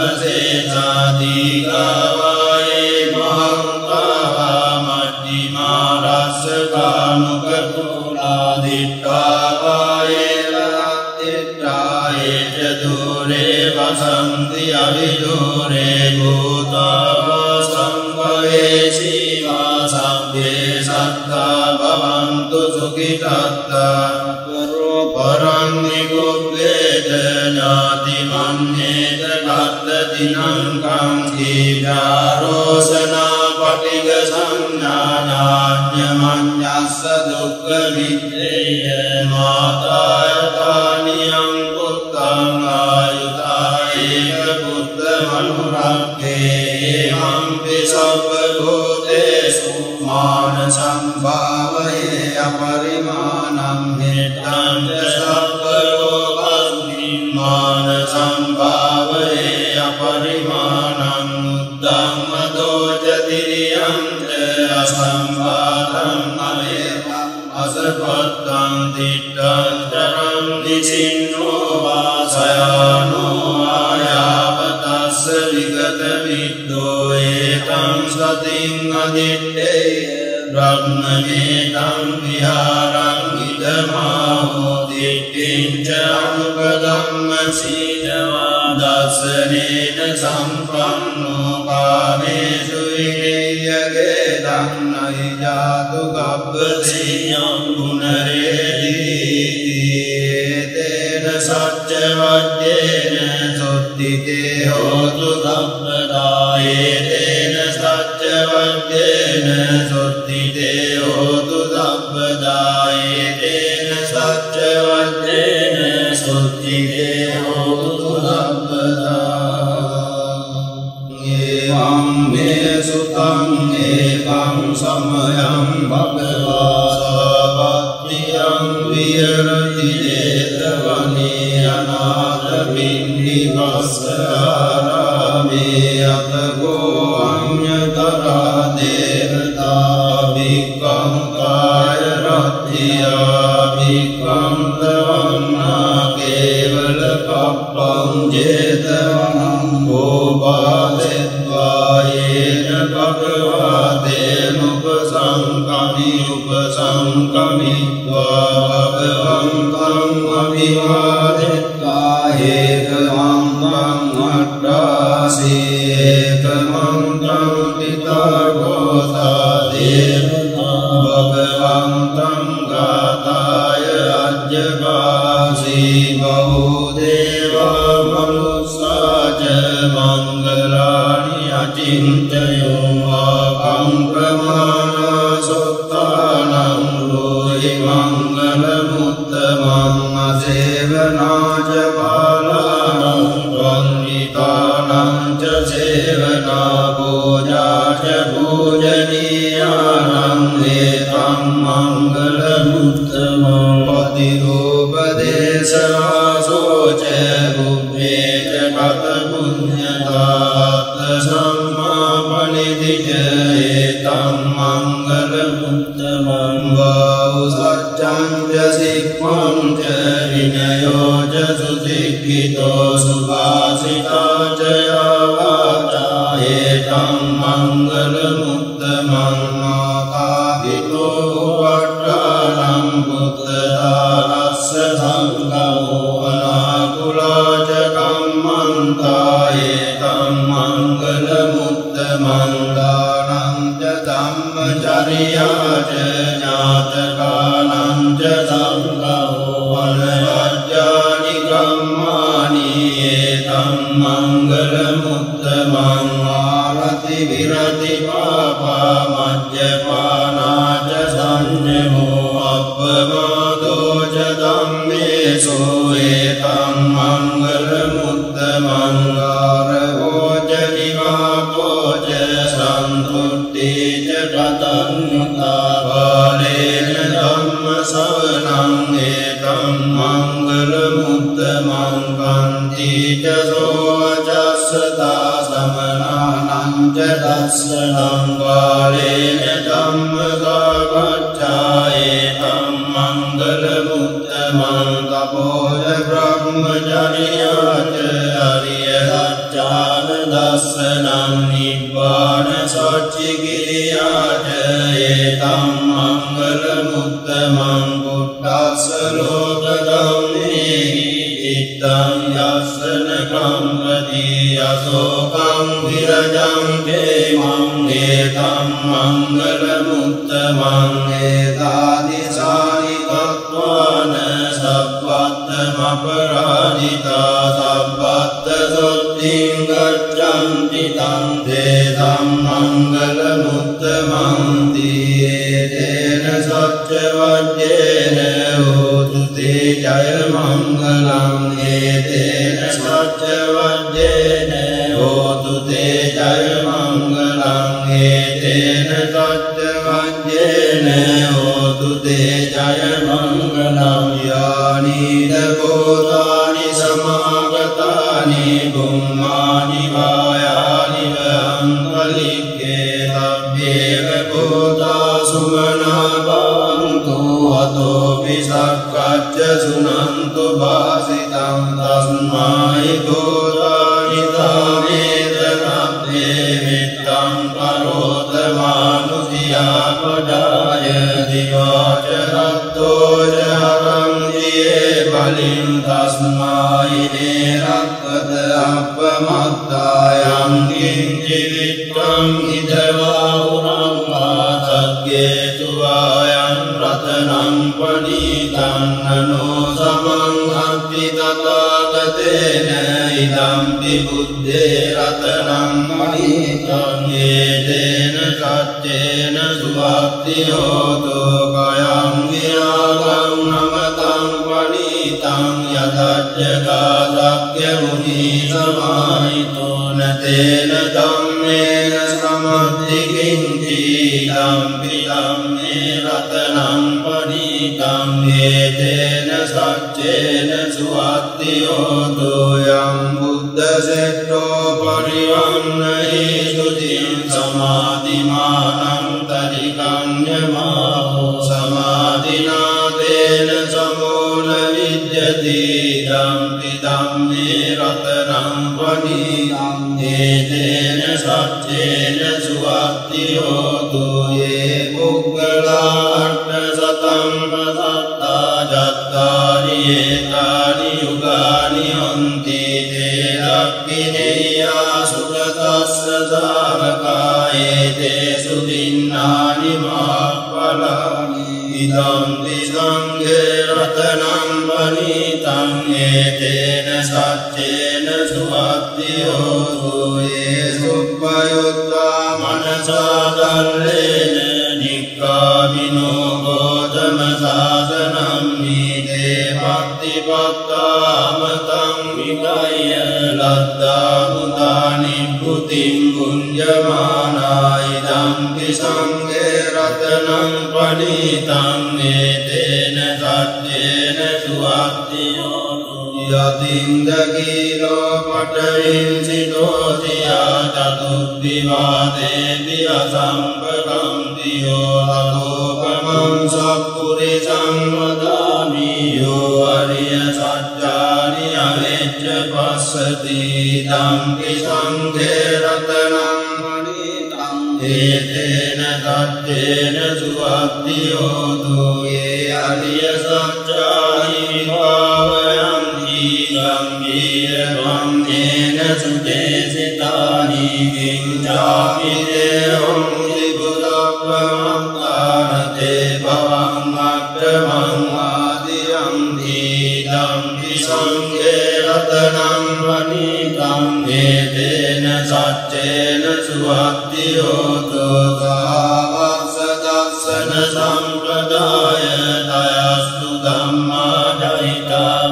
අනවසේසාදීකාවායේ මහන්තා මජ්ජිමා රස්සකානුකතුලා දිට්ඨාවායේ රත්තිට්ඨායේ ච දූරේ වසන්ති අවිදූරේ භූතාවා සංවේසීවා සබ්බේ සත්තා භවන්තු සුඛිතත්තා පරං නිකුබ්බේත ඥාති මන්නේත කත්තතිනං කං කීජාරෝසනා පටිග සංඥාඥාඥමඤ්ඤස්ස දුක්ඛ විද්දේය මාතායතානියං පුත්තං ආයුතායේක පුත්ත මනුරක්ඛේ මම්පි සබ්බ භූතේසු මාන සම්භාවයේ අපරිමාණං මෙත්තං සබ්බ ලෝකස්මින් මාන සම්භාවයේ අපරිමාණං උද්ධම්ම දෝච තිරියං අසම්භාතං අවේතං අසපත්තං දිට්ඨං තරං දිසින්නෝ වාසයානෝ ආයාවතස්ස විගත විද්දෝ ඒතං සතින් අදිත්තේය බ්‍රහ්මමේතං විහාරං ඉදමාහෝ දිට්ඨිං ච අනුපදම්ම සීලවා දස්සනේන සම්පන්නෝ කාමේසු විරියගේ ධන්නයි ජාතු ගබ්බසීයං ගුණරේදී තේන සච්ච වජ්ජේන සොත්තිතේ හෝතු සම්පදායේ තේන සච්ච වජ්ජේන සොත්තිතේ හෝතු සම්පදායේ තේන සච්ච වජ්ජේන සොත්තිතේ හෝතු සම්පදායේ එවං මේ සුතං ඒකං සමයං භගවා සාවත්තියං විහෙරති ජේතවනේ අනාථ පින්නිවස්සාරාමේ අතගෝ අඤ්ඤතරා දේවතා භික්ඛං කාය රත්තියා භික්ඛං තවන්නා කේවල කප්පං ජේතවනං ඕපාදෙත්වා යේන භගවා දේනු උපසංකමි උපසංකමිත්වා භගවන්තං අභිවාදෙත්වා ඒකමන්තං අට්ඨාසී ඒකමන්තං පිතා ගෝසා දේවතා භගවන්තං ගාතාය අජ්ජපාසී බහුදේවා මනුස්සාච මංගලානි අචින්තයෝ කම්පමානා සොත්තානං රෝහි මංගල මුත්තමං අසේවනාච පාලානං වන්දිතානං ච සේවනා පූජාච පූජනීයානං ඒතං මංගල මුත්තමං පතිරූපදේශාසෝච බුද්ධේච කත පුඤ්ඤතාත් සම්මාපනිදිච ඒතං මංගල මුත්තමං වාවු සච්ඡං ච සික්ඛං ච විනයෝ ච සුසික්ඛිතෝ සුභාසිතා ච යාවාචා ඒතං මංගල මුත්තමං මාතාපිතෝ වට්ඨානං බුද්ධදානස්ස සංඝෝ අනාකුලා ච කම්මන්තා ඒතං මංගල මුත්තමං දානං ච ධම්මචර්යා ච ඥාතකානං ච සංඝෝ අනවජ්ජානි කම්මානි ඒතං මංගල මුත්තමං ආරති විරති පාපා මජ්ජපානා ච සංයමෝ අප්පමාදෝ ච ධම්මේසෝ ඒතං මංගල මුත්තමං ආරවෝ ච නිවාකෝ ච සන්තුට්ඨි ච පතඤ්ඤුතා බාලේන ධම්ම ශ්‍රවණං ඒතං මංගල මුත්තමං කන්ති ච සෝවචස්සතා සමනානං ච දස්සනං බාලේන ධම්ම සාකච්ඡා ඒතං මංගල මුත්තමං තපෝච බ්‍රහ්මචර්යා ච අරිය සත්‍යාන දස්සනං නිබ්බාන සච්චිකිරියා ච ඒතං මංගල මුත්තමං පුට්ඨස්ස ලෝක ධම්මේහි චිත්තං යස්සන කම්පති අසෝකං විරජං ඛේමං ඒතං මංගල මුත්තමං ඒතාදිසානි තත්වාන සබ්බත්තම අපරාජිතා සබ්බත්ත සොත්තිං ගච්ඡන්ති තං තේතං මංගල මුත්තමං දීතේන සච්ච වජ්ජේන හෝතු තේ ජය මංගලං ඒතේන සච්ච වජ්ජේන හෝතු තේ ජය මංගලං ඒතේන සච්ච වජ්ජේන හෝතු තේ ජය මංගලං යානිද කෝතානි සමාගතානි බුම්මානි වායානි වංගලික්කේ තබ්බේව කෝතා සුමනා භවන්තු අතෝපි සක්කච්ඡ සුනන්තු භාසිතං තස්මායි කෝතානි තාමේත නබ්බේ මිත්තං කරෝත මානුසියා පඩාය දිවාච රත්තෝ ජරං දියේ බලින් තස්මායි නේරක්කත අපමත්තායං කිංචි වික්ඛං ඉදවා උරං වාසග්ගේ තුවායං රතනං පණීතං නනෝ සමං අත්ති තථාගතේන ඉදම්පි බුද්දේ රතනං පණීතං ඒතේන සච්චේන සුවක්ති හෝතෝ කයං විරාගං නමතං පණීතං යතජ්ජගාසක්්‍ය මුනි සමාහිතෝ නතේන ධම්මේන සමද්ධි කිංචි ධම්පි ධම්මේ රතනං පණීතං ඒතේන සච්චේන සුවක්ති හෝතෝ යං බුද්ධ සෙට්ඨෝ පරිවන්නහි සුතිං සමාධිමානං තරිකඤ්ඤමාහෝ සමාධිනාතේන සමෝන විද්‍යති ධම්පි ධම්මේ රතනං පණීතං ඒතේන සච්චේන සුවත්තියෝතු යේ පුග්ගලාට සතම් පසත්තා ජත්තානි ඒතානි යුගානි අන්ති තේ දක්ඛිනේයා සුගතස්ස සාවකා ඒතේසු දින්නානි මාප්පලානි ඉදම් දිසංඝේ රතනං පනිතං ඒතේන සච්චේන සුවත්තියෝතු යේ සුප්පයුත්තා මනසා ධර්රේන නික්ඛාමිනෝ ගෝතම සාසනං මීදේ පත්තිපත්තාමතං විගය ලද්දා මුදානි බුතින් ගුඤ්ජමානායිදම් පිසංඝේ රතනං පනිතං ඒතේන සච්චේන සුවත්තියෝතු යතින්දකීලෝ පටවින්සිතෝතියා චතුද්දිවාදේ වියසම්පකම්තියෝ අතෝපමං සප්පුරිසං වදාමි යෝ අරිය සත්‍යානි අවෙච්ච පස්සති ධම්පි සංඝේ රතනං පනිතං ඒතේන සච්චේන සුවත්තියෝතු යේ අරිය සත්‍යානි භාවයං ගම්භීරවන්නේන සුදේසිතානි කිංචාපි දේවං විබුද්ධප්පමත්තානතේ භවං අග්‍රමං ආදියං දීදං විසංඝේ රතනං පනිතං ඒතේන සච්චේන සුවත්තියෝතු කාවස්ස දස්සන සම්ප්‍රදාය දයස්තු ධම්මා දෛතා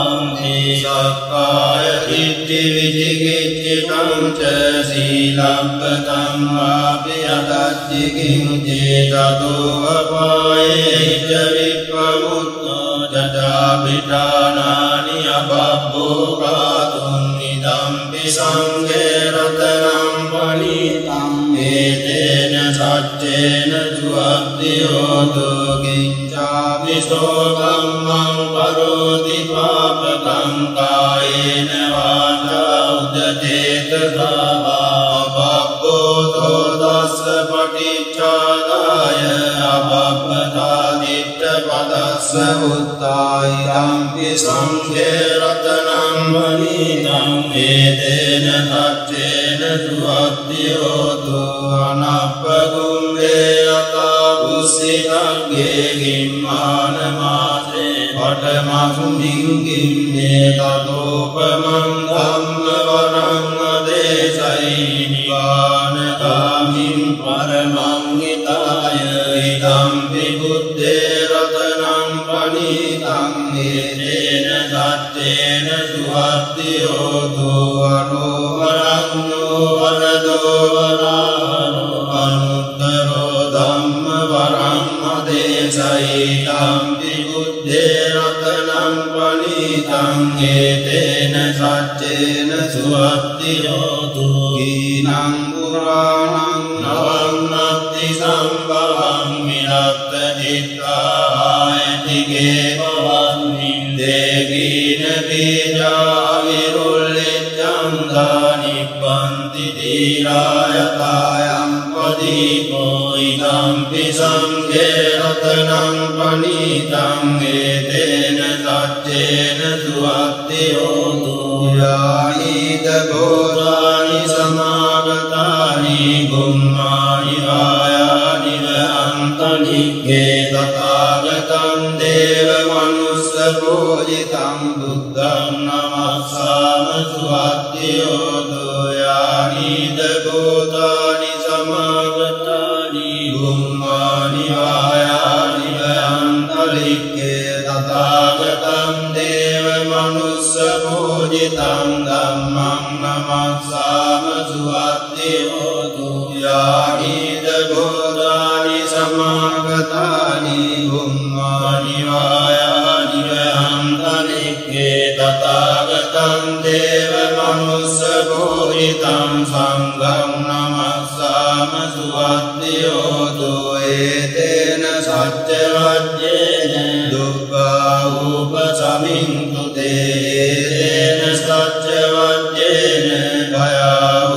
සක්කාය දිට්ඨි විචිකිච්ඡිතං ච සීලබ්බතං වාපි අදච්චි කිංචේ තතෝ අපායේ ච විප්පමුත්තෝ ජඩාපිඨානානි අබබ්බෝ ගාතුන් ඉදම්පි සංඝේ රතනං පනිතං ඒතේන සච්චේන සුවත්තියෝතු කිංචාපි සෝකම්මං කරෝති පාපකං කායේන වාචා උදචේතසාවා අබබ්බෝතෝ දස්ස පටිච්චාදාය අබබ්බතා දිට්ඨ පදස්ස උත්තායි ධම්පි සංඝේ රතනං පනිතං ඒතේන සච්චේන සුවත්තියෝතු අනප්පගුම්මේ යතා බුස්සිතග්ගේ ගිම්මාන මාසේ පඨමසුමින්ගිම්මේ තතෝපමං ධම්ම වරං අදේශයි නිවානගාමින් පරමං හිතාය ඉදම්පි බුද්දේ රතනං පනිතං ඒතේන සච්චේන සුවත්තියෝතු අනෝවරඤ්ඤෝ වරදෝ වරාහනෝ අනුත්තරෝ ධම්ම වරං අදේශයි ධම්පි බුද්දේ රතනං පනිතං ඒතේන සච්චේන සුවත්තියෝතු කීනං පුරාණං නවන්නත්ති සම්භවං විරක්ත චිත්තායතිකේ භවන්නින් දේගීන බීජා විරුල්ලිච්ඡං දානිප්පන්ති දීරායතායං පදීපෝ ඉදම්පි සංඝේ රතනං පනිතං ඒතේන සච්චේන සුවත්තියෝතු යායිද බෝධානි සමාගතානි ගුම්මානි වායානි වහන්තනික්ඛේ තථාගතං දේව මනුස්ස පූජිතං බුද්ධං නමස්සාම සුවත්තියෝතු යායිද බෝධානි සමාගතානි ගුම්මානි වායානි වහන්තනික්ඛේ තථාගතං දේව මනුස්ස පූජිතං ධම්මං නමස්සාම සුවත්තියෝතු යාහිද බෝධානි සමාගතානි ගුම්මානි වායානි වහන්තනික්ඛේ තථාගතං දේව මනුස්ස පූජිතං සංඝං නමස්සාම සුවත්තියෝතු ඒතේන සච්ච වජ්ජේන දුක්ඛා උපසමින්තු තේ ඒතේන සච්ච වජ්ජේන භයා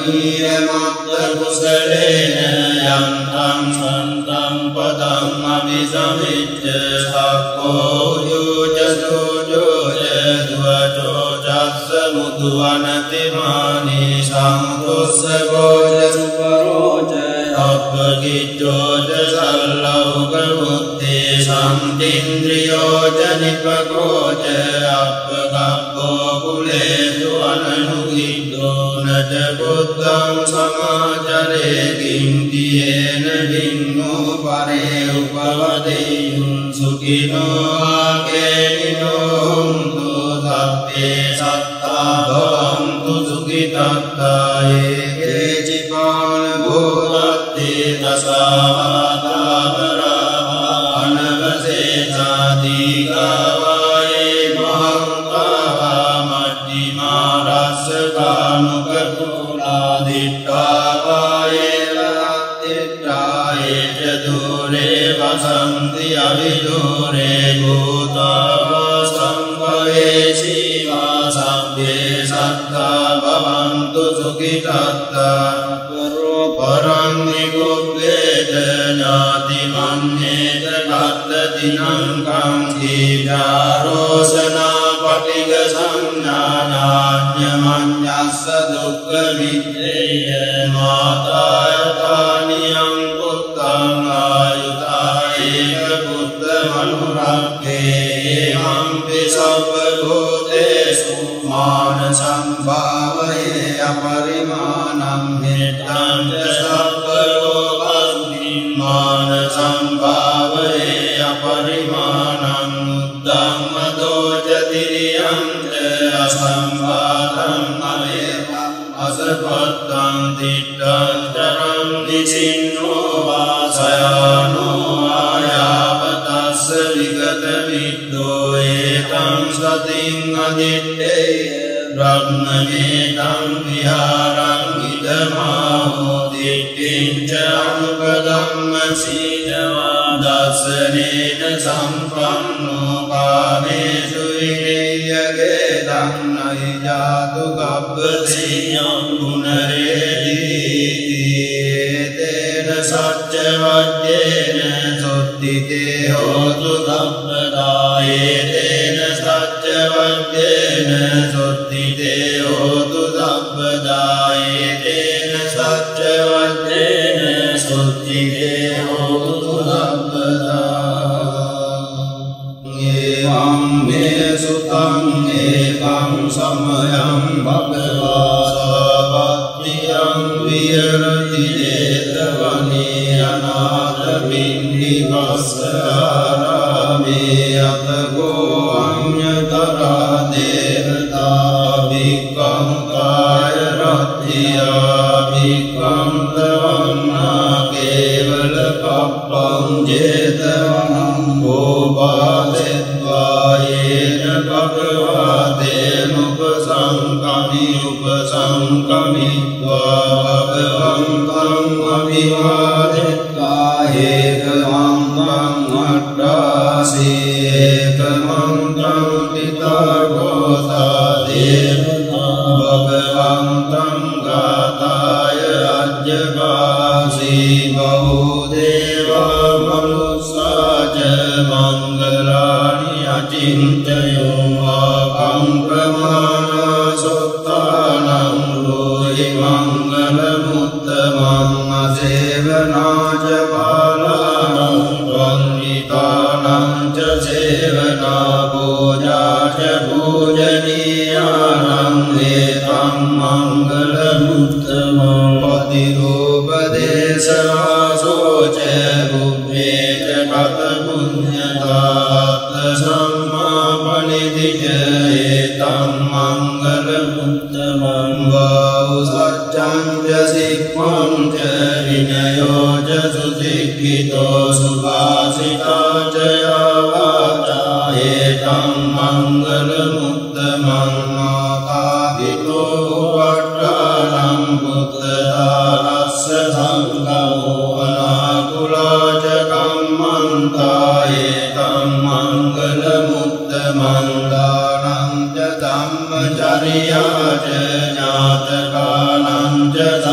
නීයමත්ත කුසලේන යන්තං සන්තං පදං අபிසමිච්ඡ සක්ඛෝ යෝච සෝජෝච දුවචෝ චස්ස මුතු අනතිමානී සංතුස්සගෝච සුපරෝච අපගිච්ඡෝච සල්ලෞක මුත්තේ සම්තින්ද්‍රියෝච නිපකෝච අපගබ්බෝ කුලේසු අනනුගිද්දෝ නච බුද්ධං සමාචරේ කිංතියේන හින්නෝ පරේ උපවදෙය්‍යුං සුඛිනෝ ආකේනිනෝ හුන්තු සබ්බේ සත්තා භවන්තු සුඛිතත්තායේ කේචිපාන භෝරත්තේ තසාවාතා පරාවා අනවසේ සාදීකාවායේ මහන්තාවා මජ්ජිමා රස්සකානුකතුලා දිට්ඨාවායේ ලත්තිට්ඨායේ චදුරේ වසන්ති අවිදුරේ භූතාවා සංවේශීවා සබ්බේ සත්තා භවන්තු සුඛිතත්තා පරං නිකුබ්බේත ඥාති මන්නේත කත්තතිනං කං දීඝාරෝසනා පටිග සංඥානාඤ්ඤමඤ්ඤස්ස දුක්ඛ විද්දේය මාතායතානියං පුත්තං ආයුතායේක පුත්ත මනුරක්ඛේ මම්පි සබ්බ භූතේසු මාන සම්භාවයේ අපරිමාණං මෙත්තං සබ්බ ලෝකස්මින් මාන සම්භාවයේ අපරිමාණං උද්දම්ම දෝචතිරියං අසම්භාතං අවේතං අසපත්තං තිට්ඨං චරං නිසින්නෝ වාසයානෝ ආයාපතස්ස විගත විද්දෝ ඒතං සතින් අදිත්තේ බ්‍රහ්මමේතං විහාරං ඉදමාහෝ දිට්ඨිංච අනුපදම්ම සීලවා දස්සනේන සම්පන්නෝ කාමේසු විරේයගේ ධම්මයි ජාතු ගබ්බසීයං පුනරේදී තේන සච්ච වජ්ජේන සොත්තිතේ හෝතු සම්පදායේ තේන සච්ච වජ්ජේන සොත්තිතේ හෝතු සම්පදායේ තේන සච්ච වජ්ජේන සොත්තිතේ හෝතු සම්පදා එවං මේ සුතං ඒකං සමයං භගවා සාවත්තියං විහෙරති ජේතවනේ අනාථ පින්ඩිකස්සාරාමේ අතකෝ අඤ්ඤතරා දේවතා භික්ඛං කාය රත්තියා භික්ඛං තවන්නා කේවල කප්පං ජේතවනං ඕපාදෙත්වායේන භගවා දේනුපසංකමි උපසංකමිත්වා භගවන්තං අභිවාදෙත්වා ඒකමන්තං අට්ඨාසී ඒකමන්තං පිතා ගෝතා දේවතා භගවන්තං ගාතාය අජ්ජපාසී බහූ දේවා මනුස්සාච මංගලානි අචින්තයෝ ආකම්පමානා සොත්තානං රෝහි මංගල මුත්තමං අසේවනාච පාලානං වන්දිතානං ච සේවනා පූජාච පූජනීයානං ඒතං මංගල මුත්තමං පතිරූපදේශවාසෝච බුබ්බේච කත පුඤ්ඤතාත්ත සම්මාපනිදිච ඒතං මංගල මුත්තමං වාඋ සච්ඡං ච සික්ඛං ච විනයෝ ච සුසික්ඛිතෝ සුභාසිතා ච යාවාචා ඒතං මංගල මුත්තමං මාතාපිතෝ වට්ඨානං බුද්ධාලස්ස සංඝෝ අනාකුලා ච කම්මන්තා ඒතං මංගල මුත්තමං දානං ච ධම්මචර්යා ච ඥාතකානං ච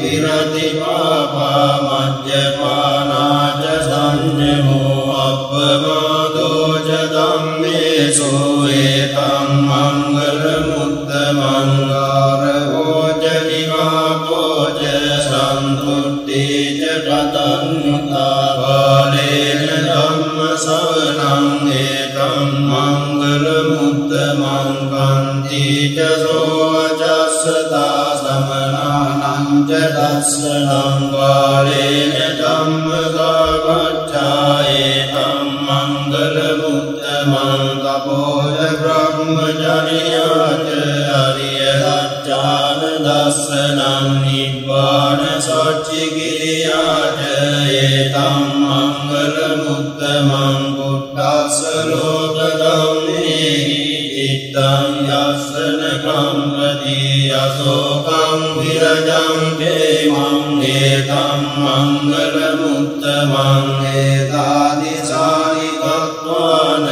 විරති පාපා මජ්ජපානා ච සංයමෝ අප්පමාදෝ ච ධම්මේසු ඒතං මංගල මුත්තමං ආරවෝ ච නිවාකෝ ච සන්තුට්ඨි ච පතඤ්ඤුතා බාලේන ධම්ම ශ්‍රවණං ඒතං මංගල මුත්තමං කන්ති ච සෝවචස්සතා සමනානං ච දස්සනං බාලේන ධම්ම සාකච්ඡා ඒතං මංගල මුත්තමං තපෝච බ්‍රහ්මචර්යා ච අරිය සත්‍යාන දස්සනං නිබ්බාන සච්චිකිරියා ච ඒතං මංගල මුත්තමං බුද්දස්ස ලෝක ධම්මේහි ඉත්තං යස්සන කම්පති අසෝකං විරජං දේමං ඒතං මංගල මුත්තමං ඒතාදිසානි කତ୍වාන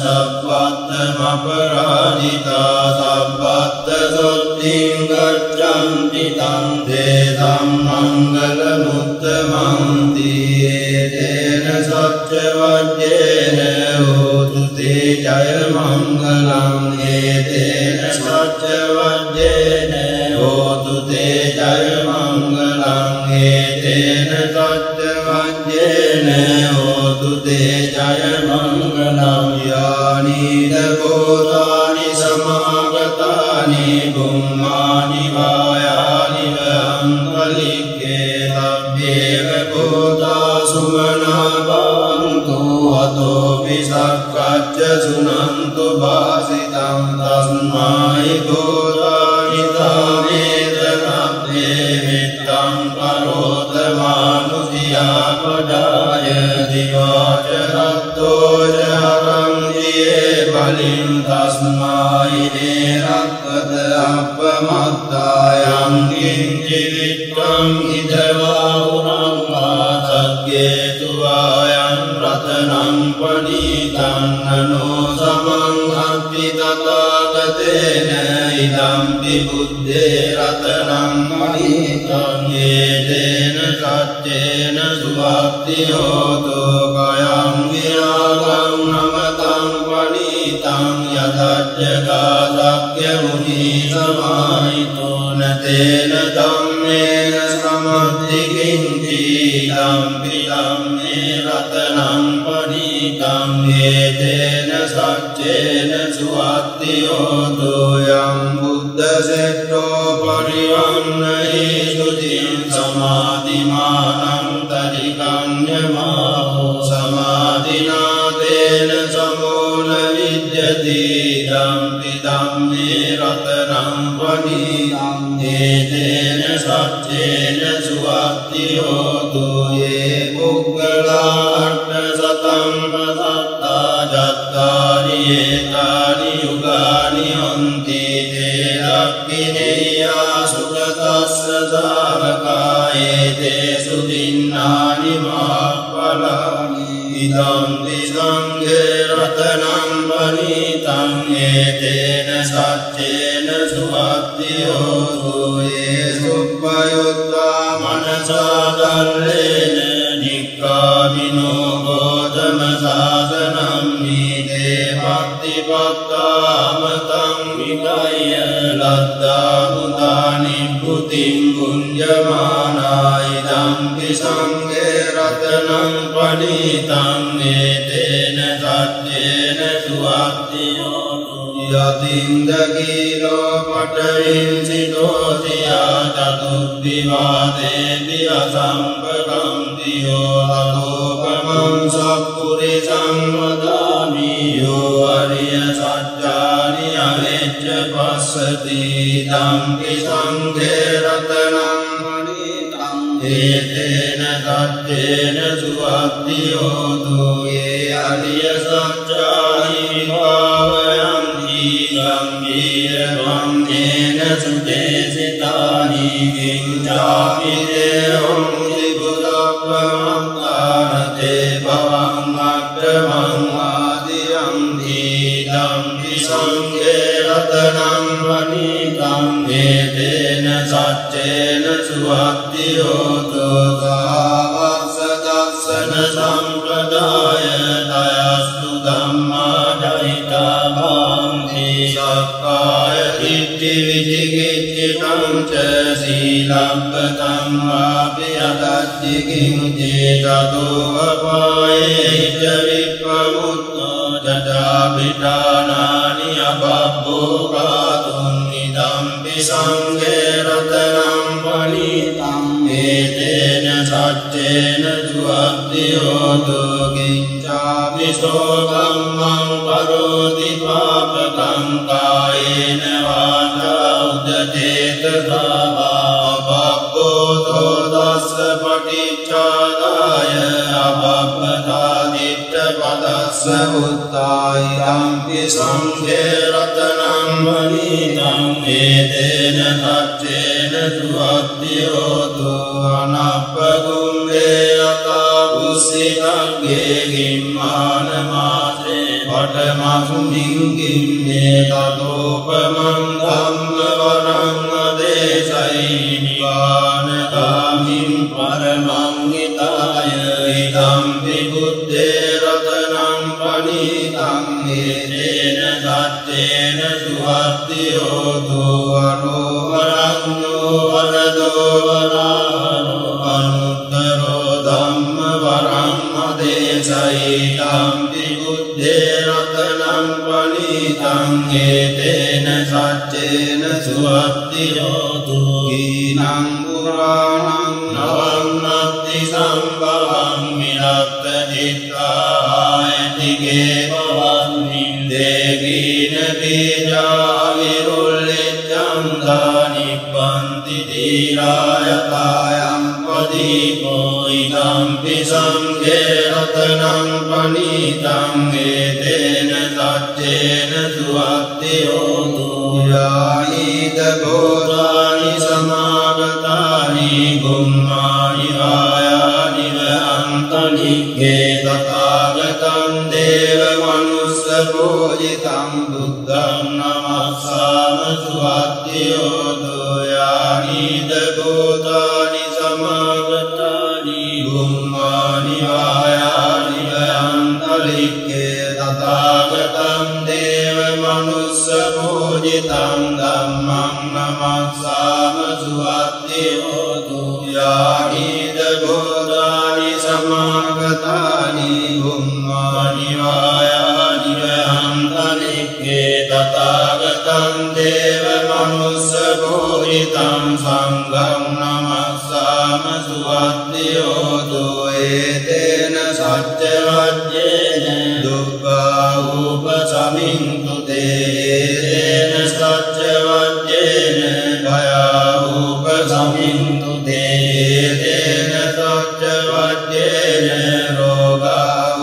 සබ්බත්තමපරාජිතා සබ්බත්ත සොත්තිං ගච්ඡන්ති තං තේතං මංගල මුත්තමං තේන සච්ච වජ්ජේන හෝතු තේ ජය මංගලං ඒතේන සච්ච වජ්ජේන හෝතු තේ ජය මංගලං ඒතේන සච්ච වජ්ජේන හෝතු තේ ජය මංගලං යානිද කෝතානි සමාගතානි බුම්මානි වායානි වංගලික්කේ තබ්බේව කෝතා සුමනා භවන්තු අතෝ විසක්කච්ච සුනන්තු භාසිතං තස්මායි කෝතානි තාමේතනබ්බේ මිත්තං කරෝත මානුසියා පඩාය දිවාච රත්තෝ ජහරං දියේ බලින් තස්මායි නේරක්කත අප්පමත්තායං කිංචි වික්ඛං ඉදවා උරං ආසග්ගේතුවායං රතනං පණීතං නනෝ සමං අත්ති තථාගතේන ඉදම්පි බුද්දේ රතනං පණීතං ඒතේන සච්චේන සුවක්ති හෝතෝ කයං විරාගං නමතං පණීතං යතජ්ජගාසක්්‍ය මුනි සමාහිතෝ නතේන ධම්මේන සමද්ධි කිංචි ධම්පි ධම්මේ රතනං පණීතං ඒතේන සච්චේන සුවක්ති හෝතෝ යං බුද්ධ සෙට්ඨෝ පරිවන්නයි සුතිං සමාධිමානං තරිකඤ්ඤමාහෝ සමාධිනාතේන සමෝන විද්‍යති ධම්පි ධම්මේ රතනං පණීතං ඒතේන සච්චේන සුවක්ති හෝතු යේ පුග්ගලා අට්ඨ සතං පසත්තා ජත්තානි ඒතානි යුගානි හොන්ති තේ දක්ඛිනේයා සුගතස්ස සාවකා ඒතේසු දින්නානි මහඵලානි ඉදං සංඝේ රතනං පණීතං ඒතේන සච්චේන සුවක්ති හෝතු යේ සුප්පයුත්තා මනසා ධර්රේන නික්ඛාමිනෝ ගෝතම සාසනං නීතේ භක්තිපත්තාමතං විගය ලද්දා මුදානි බුතිං ගුඤ්ජමානා ඉදම්පි සංඝේ රතනං පණීතං ඒතේන සච්චේන සුවක්ති හෝතු යතින්ද කීලෝ පඨවින් සිතෝතියා චතුද්දිවාදේති අසම්පකම්ති යෝ අතෝපමං සප්පුරිසං වදාමි යෝ අරිය සත්‍යානි අවෙච්ච පස්සති ධම්පි සංඝේ රතනං පණීතං ඒතේන සච්චේන සුවක්ති හෝතු යේ අරිය සත්‍යානි භාවයන්ති ගම්භීර වන්නේන සුදේසිතානි කිංචාපි දේවං බුද්ධප්පමත්තානතේ භවං අක්‍රමං ආදියං දීදම්පි සංඝේ රතනං පණීතං ඒතේන සච්චේන සුවක්ති sampradaya dayastu dhamma jayita bhanti sakkaya ditti vicikiccitam ca silampatam vapi adatti kimuci tato vapaye ija vipamutto jajabhitanani ababbo katum idampi sanghe ratanam panitam etena saccena juabdiyoto kinccapi sokammang karoti papakam kayena vaca udacetasa ababboto dassa paticchadaya ababbata padassa uttayampi sanghe ratanam panitam etena saccena juabdiyoto anappagumbe atabusikagge gimmana mase patamakumin gimme tatopamam dhamma varam adesai nivana kamim paramam hitaya idampi buddhe ratanam panitam etena saccena suhattiyoto arovaranyo varado varahano anuttaro dhamma varam adesaitampi buddhe ratanam panitam etena saccena suhattiyoto kinam puranam navam natti sambhavam minatta citta ayatike bhavannin devina bija virulliccham dhanippanti dhirayatayam padipo idampi sanghe ratanam panitam etena saccena suhattiyoto yāyīta bodhāni samāgatāni gummāni vāyāni vāntanikke tathāgatam deva manussa pūjitam buddham namassāma suhattiyoto yāyīta bodhāni samāgatāni gummāni vāyāni vāntanikke tathāgatam deva manussa pūjitam dhammam namassāma suhattiyoto yāyīta bodhāni samāgatāni gummāni vāyāni vāntanikke tathāgatam deva manussa pūjitam sangham namassāma suhattiyoto etena sacca vajjena dukkha upasamintu te etena sacca vajjena bhaya upasamintu te etena sacca vajjena roga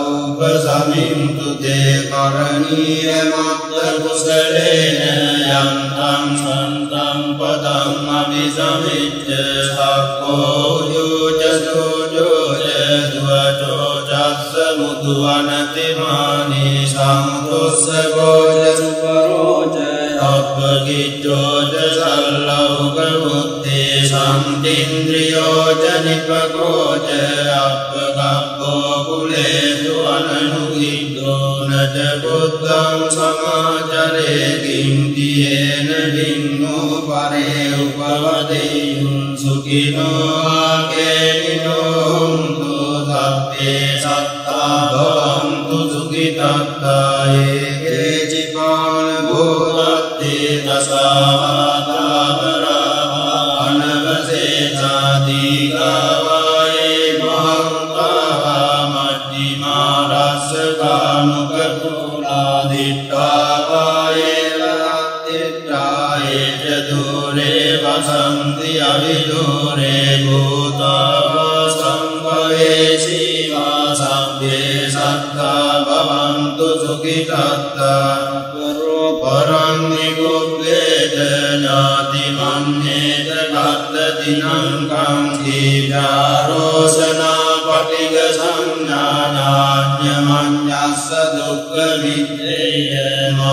upasamintu te karaniya matta kusalena yantam santam padam abhisamicca sakko yuja sujoja duvaco jassa muduvanati mani samtussa goja suparoja appagiccoja sallauka buddhi samtindriyoja nipakoja appagabbo kuletu ananugiddo naja buddham samacare gintiyena dinno pare upavadeyun sukino akenino huntu sabbe satta bhavantu sukitatta eke cipana bhodatte tasavata paraha anavaseta digavaye mahantaha majjima rasakanukatura dittavaye lattittaye jadure vasanti avidure bhutava sambhave shiva sabbe sattva bhavantu sukitatta paranni gubheta jnati manneta kattatinam kanti vyarosana patiga samnānānya maññassa dukkha viddeya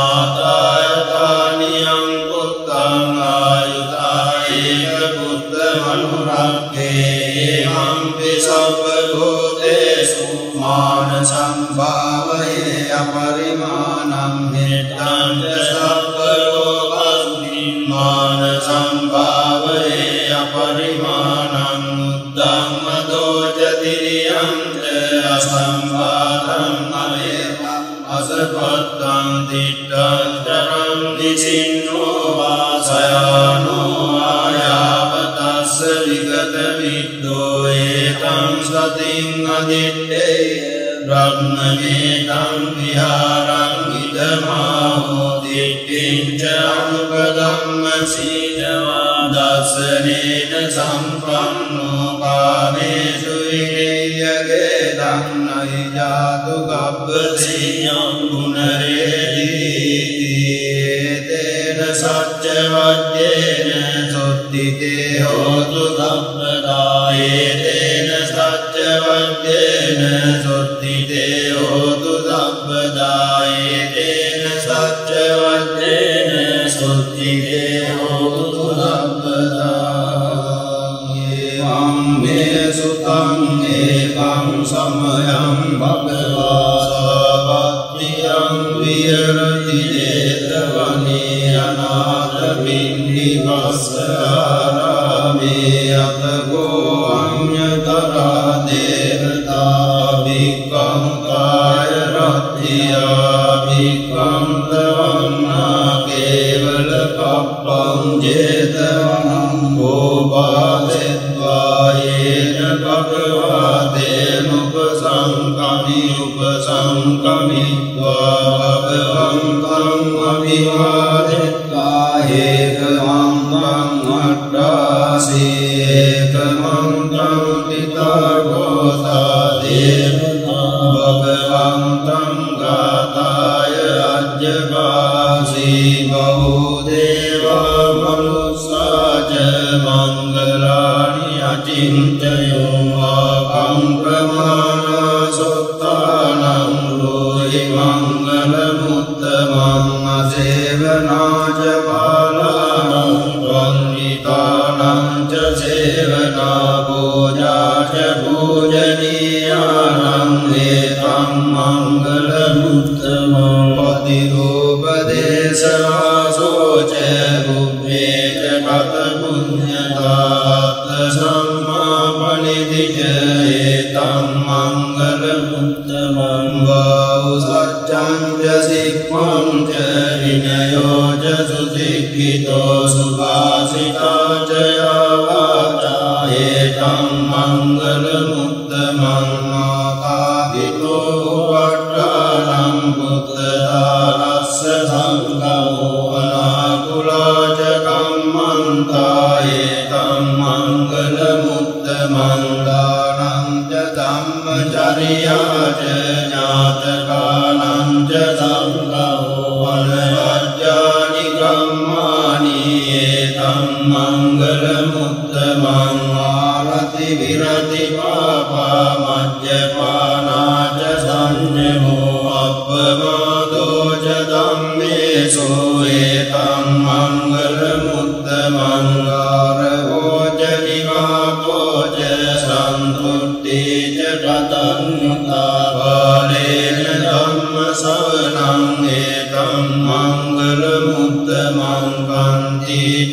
mātāyatāniyam puttaṃ āyutā eka puttaṃ anurakke මම්පි සබ්බ භූතේසු මාන සම්භාවයේ අපරිමාණං මෙත්තං සබ්බ ලෝකස්මින් මාන සම්භාවයේ අපරිමාණං උද්ධං දෝචතිරියං අසම්භාතං අවේරං අසපත්තං තිට්ඨං චරං නිසින්නෝ වාසයානෝ ආයාවතස්ස විගත විද්දෝ ඒතං සතින් අදිත්තේ බ්‍රහ්මමේතං විහාරං ඉදමාහෝ දිට්ඨිං ච අනුපදම්ම සීලවා දස්සනේන සම්පන්නෝ කාමේසු විරේයගේ ධම්මයි ජාතු ගබ්බසියං පුනරේති තේන සච්ච වජ්ජේන සොත්තිතේ හෝතු සම්පදායේ තේන සච්ච වජ්ජේන සොත්තිතේ හෝතු සම්පදායේ තේන සච්ච වජ්ජේන සොත්තිතේ හෝතු සම්පදායේ අම්මේ සුතං ඒකං සමයං භගවා සවත්තියං විහෙරති ජේතවනේ අනාථ පින්ඩිකස්සාරාමේ අතකෝ අඤ්ඤතරා දේවතා භික්ඛං කාය රත්තියා භික්ඛං තවන්නා කේවල කප්පං ජේතවනං ඕපාදෙත්වායේන භගවා දේනුපසංකමි උපසංකමිත්වා භගවන්තං අභිවාදෙත්වා ඒකමන්තං අට්ඨාසී ඒකමන්තං පිතර්ගෝසා දේවතා භගවන්තං ගාතාය අජ්ජපාසී බහූ දේවා මනුස්සාච මංගලානි අචින්තයෝ ආකං ප්‍රමාණා සොත්තානං ලෝහි මංගල මුත්තමං අසේවනාච පාලානං වන්දිතානං ච සේවනා පූජාච පූජනීයානං ඒතං මංගල මුත්තමං පතිරූපදේශවාසෝච බුද්ධේච කත පුඤ්ඤතාත් සම්මා පනිදිච ඒතං මංගල මුත්තමං වාවු සච්ඡං ච සික්ඛං ච විනයෝ ච සුසික්ඛිතෝ සුභාසිතා ච යාවාචා ඒතං මංගල මුත්තමං ආකාදිතෝ වට්ඨානං බුද්ධාලස්ස සංඝෝ අනාකුලාච කම්මන්තා ඒතං මංගල මුත්තමං දානං ච ධම්මචර්යා ච ඥාතකානං ච සංඝෝ අනවජ්ජානි කම්මානි ඒතං මංගල මුත්තමං ආරති විරති පාපා මජ්ජපානා ච සංයමෝ අප්පමාදෝ ච ධම්මේසෝ ඒතං මංගල මුත්තමං ආරවෝ ච නිවාපෝ ච සන්තුට්ඨි ච පතන්නුතා බාලේන ධම්ම සවනං ඒතං මංගල මුත්තමං කන්ති ච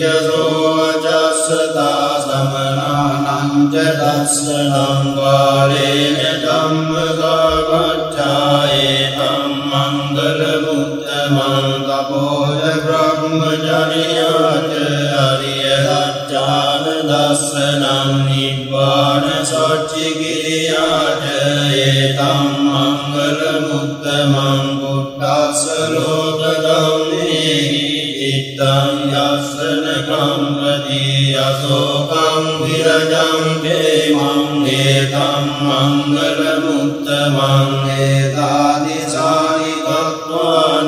සෝවචස්සතා සමනානං ච දස්සනං බාලේන ධම්ම සාකච්ඡා ඒතං මංගල මුත්තමං තපෝච බ්‍රහ්මචර්යා ච අරිය සත්‍යාන දස්සනං නිබ්බාන සච්චිකිරියා ච ඒතං මංගල මුත්තමං බුද්ධස්ස ලෝක ධම්මේහි ඉත්තං යස්සන කම්පති අසෝකං විරජං දේමං ඒතං මංගල මුත්තමං ඒතාදිසානි කତ୍වාන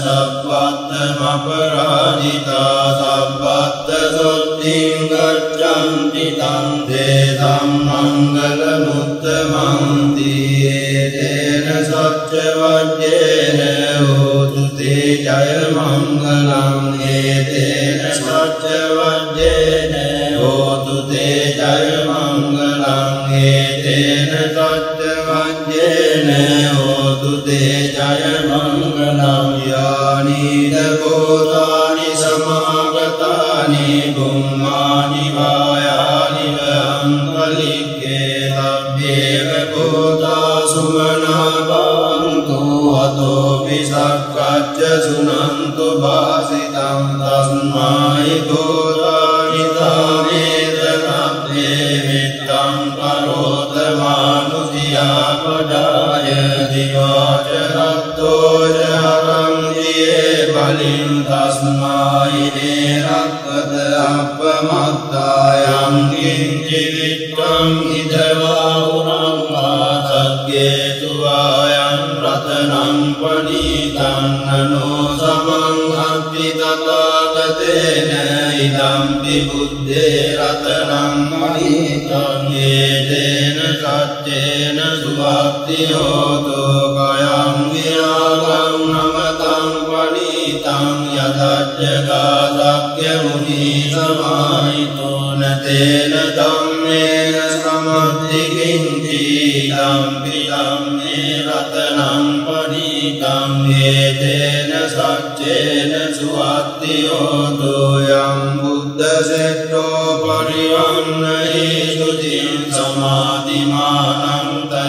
සබ්බත්තමපරාජිතා සබ්බත්ත සොත්තිං ගච්ඡන්ති තං දේතං මංගල මුත්තමං තේන සච්ච වජ්ජේන හෝතු තේ ජය මංගලං ඒතේන සච්ච වජ්ජේන හෝතු තේ ජය මංගලං सत्यवज्येन होतु ते जय मङ्गलं यानि भूतानि समागतानि भुम्मानि वायानि वहन्तलिके लभ्येव भूता सुमना भवन्तु अतोऽपि सक्कच्च सुनन्तु भासितं तस्मै भूतानि तामेतनभ्ये वित्तं करोतमानुषिया पदाय दिवाच रक्तो जहरं ये बलिं तस्मै रक्तद अपमत्तायं किञ्चिवित्तं इदवाहुरं वासज्ञेतु वायं रत्नं पणितं ननो समं हन्ति तथागतेन इदं विबुद्धे रत्नं पणितं एतेन सत्येन सुभक्तियोतो कयं विरागं नमतं पणितं यथाज्ञगासक्यमुनिसमाहितो न तेन धम्मेन समद्धिकिञ्चिदं विदं मे रत्नं पणितं एतेन सत्येन सुभक्तियोतो यं बुद्धश्रेष्ठो परिवन्नहि शुचिं समाधिमानं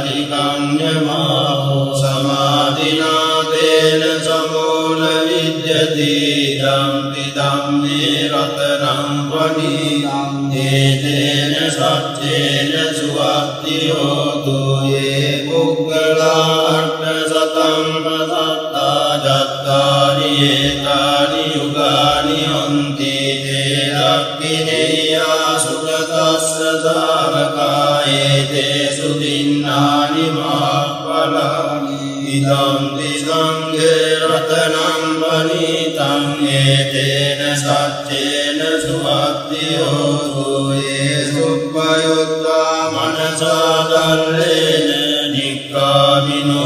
तरिकन्यमाहो समाधिना तेन समो न विद्यते इदं विदं मे रत्नं पणितं एतेन सत्येन सुभक्तियोतो ये पुग्गला अष्टशतं प्रदत्ता दत्तानि एतानि युगानि हन्ति ते दक्षिणेया सुगतस्य सावकाये तेषु भिन्नानि महाफलानि इदं द्विसङ्घे रत्नं पणितं एतेन सत्येन सुभक्तियोतो ये सुपयुक्ता मनसा दर्शेन निक्कामिनो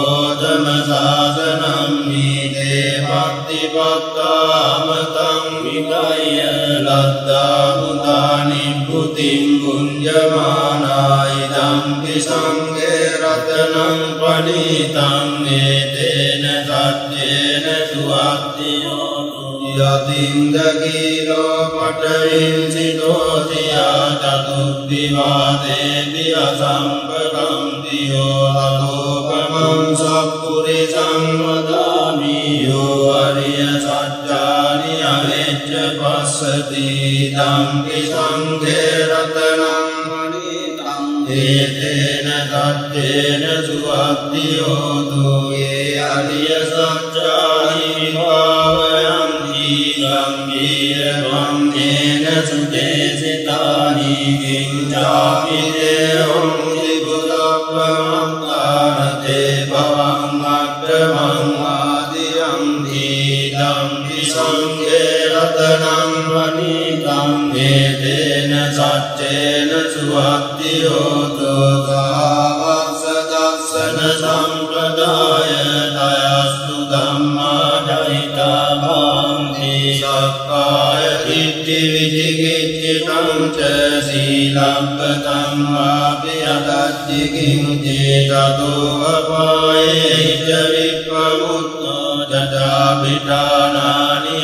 गौतमशासनं नीते भक्तिभक्तामतं विकय्य लब्धामुदानि भूतिं भुञ्जमाना इदं विसङ्घे रत्नं पणितं एतेन सत्येन सुभक्तियोतो यदिन्द्रकीलो पटविंसितोऽधिया चतुर्दिवादेभि असम्पकं दियो ततोपमं सत्पुरुषं वदामि यो अर्यसत्यानि अवेच्च पश्यति इदं विसङ्घे रत्नं पणितं एतेन सत्येन सुभक्तियोतो ये अर्यसत्यानि विभावयन्ति गम्भीरवन्येन सुचेसितानि किञ्चापि देवं त्रिभुजप्रमत्तारते भवं अग्रमं आदियं धीतं विसङ्घे रत्नं पणितं एतेन सत्येन सुभक्तियोतो गावत्सदर्शन सम्प्रदाय दयास्तु धम्मादयिता भान्ति सक्काय दिट्ठिविचिकित्सितं च शीलब्धं वापि यदच्चिकिञ्चिदतो अपाये च विप्रमुक्तो जटाभिटानानि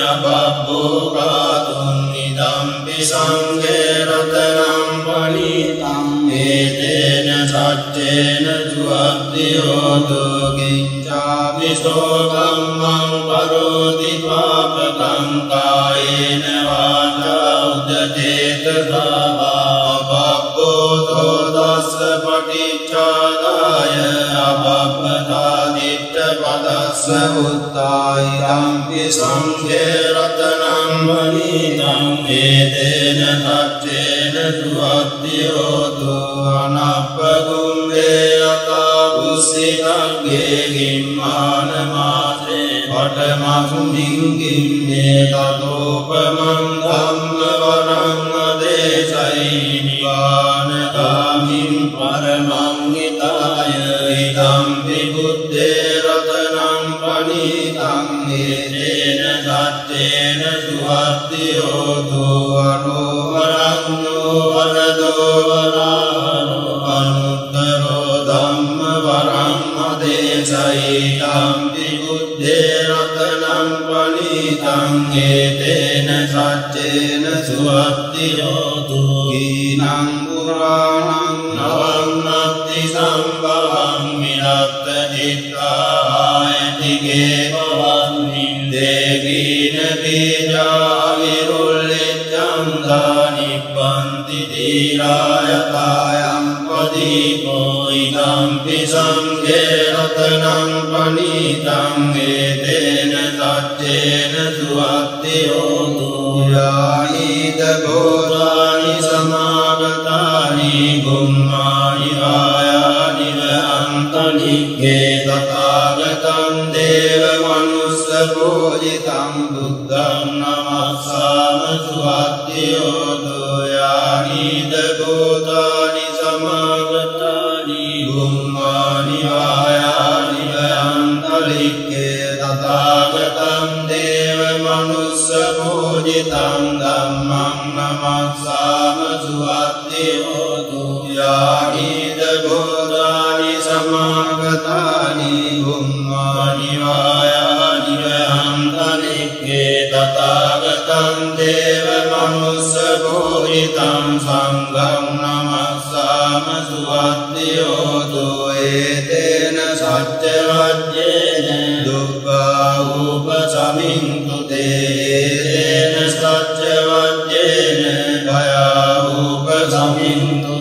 अबभूगातुम् इदं विसङ्घे रत्नं पणितं एतेन सत्येन सुभक्तियोतो किञ्चापि शोकं मं करोति पापकं कायेन वाचा उदचेतसा वा अबद्धो तस्य पटिच्चादाय अबद्धतादिष्टपदस्य उत्थाय विसङ्घे रत्नं पणितं एतेन सत्येन सुभक्तियोतो अनपगुम्भे यथा भूषितज्ञे किम्मानमासे पटमस्मिन् किम्मे ततोपमं धम्मवरं देशैनिवानगामिं परमं हिताय इदं विबुद्धे रत्नं पणितं एतेन सत्येन सुभक्तियोतो अनो वरन्यो वरदो वराहरो अनुत्तरो සහිතම් විබුද්ධේ රතනං පනිතං ඒතේන සච්චේන සුවත්තියෝතු කීනං පුරාණං නවන්නත්ති සම්භවං විරත්ත චිත්තායතිගේ භවන්නින් දේගීන බීජා විරුල්ලිච්ඡං දානිප්පන්ති දීරායතායං පදීපෝ ඉදම්පි සංඝේ රතනං පනිතං ඒතේන සච්චේන සුවත්තියෝතු යායිද බෝධානි සමාගතානි ගුම්මානි ආයානි අන්තනික්ඛේ තථාගතං දේව මනුස්ස පූජිතං බුද්ධං නමස්සාම සුවත්තියෝතු යායිද බෝධානි සමාගතානි ගුම්මානි ආයානි අන්තනික්ඛේ තථාගතං දේව මනුස්ස පූජිතං ධම්මං නමස්සාම සුවත්තියෝතු යාහිද බෝධානි සමාගතානි ගුම්මානි වායානි අන්තනික්ඛේ තථාගතං දේව මනුස්ස පූජිතං සංඝං නමස්සාම සුවත්තියෝතු ඒතේන සච්ච වජ්ජේන දුක්ඛා උපසමින්තු තේන සච්ච වජ්ජේන භයා උපසමින්තු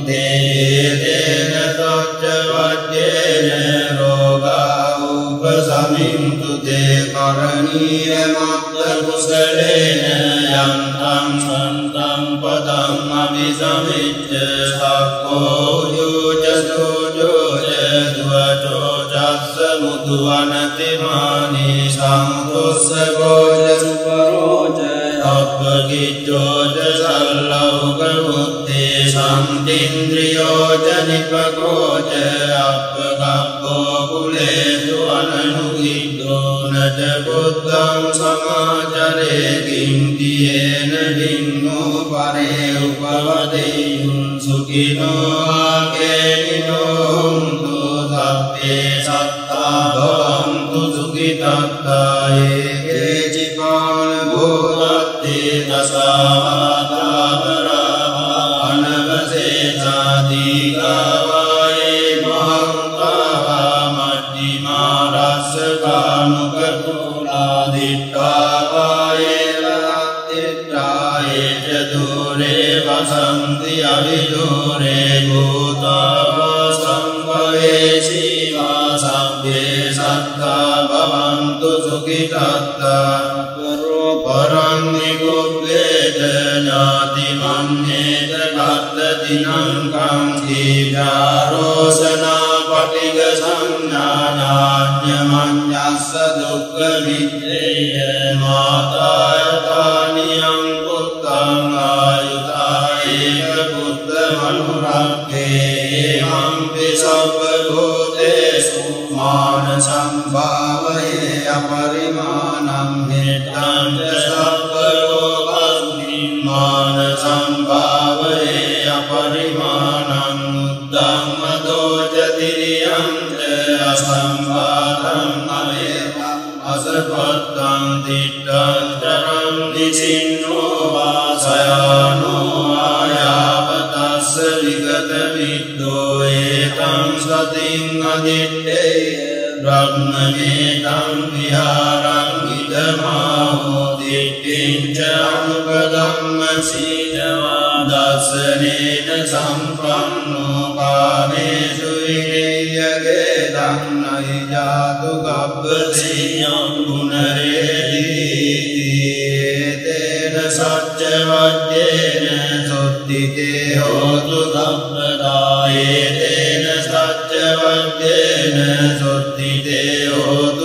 තේන සච්ච වජ්ජේන රෝගා උපසමින්තු තේ කරණීය මත්ත කුසලේන යන්තං සන්තං පදං අபிසමිච්ඡ සක්ඛෝ යෝච සෝජෝච දුවචෝ චස්ස මුදුවනතිමානි සංතොස්ස ගෝච සුපරෝච අපගිච්ඡෝච සල්ලෞක මුත්තේ සම්තින්ද්‍රියෝච නිපකෝච අපගබ්බෝ කුලේසු අනනුගිද්දෝ නච බුද්ධං සමාචරේ කිංතියේන දින්නෝ පරේ උපවදෙය්‍යුං සුඛිනෝ ආකේනිනෝ හුන්තු සබ්බේ සත්තා භවන්තු සුඛිතත්තා ඒකේචිපාන භෝගත්තේ දසාවාතාපරා අනවසේසාදීගාවායේ මහන්තාවා මජ්ජිමා රස්සකානුකතුලා දිට්ඨාවායේ වරත්තිට්ඨායේ චතුරේ වසන්ති අවිදූරේ භූතාවා සංභවේ සීවා සබ්බේ සත්තා භවන්තු සුඛිතත්තා පරං නිකුබ්බේත ඥාති මන්නේත කත්තතිනං කං දීඝාරෝසනා පටිග සංඥාඥාඤ්ඤමඤ්ඤස්ස දුක්ඛ විද්දේය මාතායතානියං පුත්තං ආයුතායේක පුත්ත මනුරක්ඛේ මම්පි සබ්බ භූතේසු මාන සම්භාවයේ අපරිමාණං මෙත්තං සබ්බ ලෝකස්මින් මාන සම්භාවයේ අපරිමාණං උද්ධං දෝච තිරියං අසම්භාතං අවේතං අසපත්තං තිට්ඨං තරං නිසින්නෝ වාසයානෝ ආයාවතස්ස විගත විද්දෝ ඒතං සතින් අදිත්තේ බ්‍රහ්මමේතං විහාරං ඉදමාහෝ දිට්ඨිංච අනුපදම්ම සීලවා දස්සනේන සම්පන්නෝ කාමේසු විනේයගේ ධම්මයි ජාතු ගබ්බසියං ගුණරේදී තේන සච්ච වජ්ජේන සොත්තිතේ හෝතු සම්පදායේ තේන සච්ච වජ්ජේන සොත්තිතේ හෝතු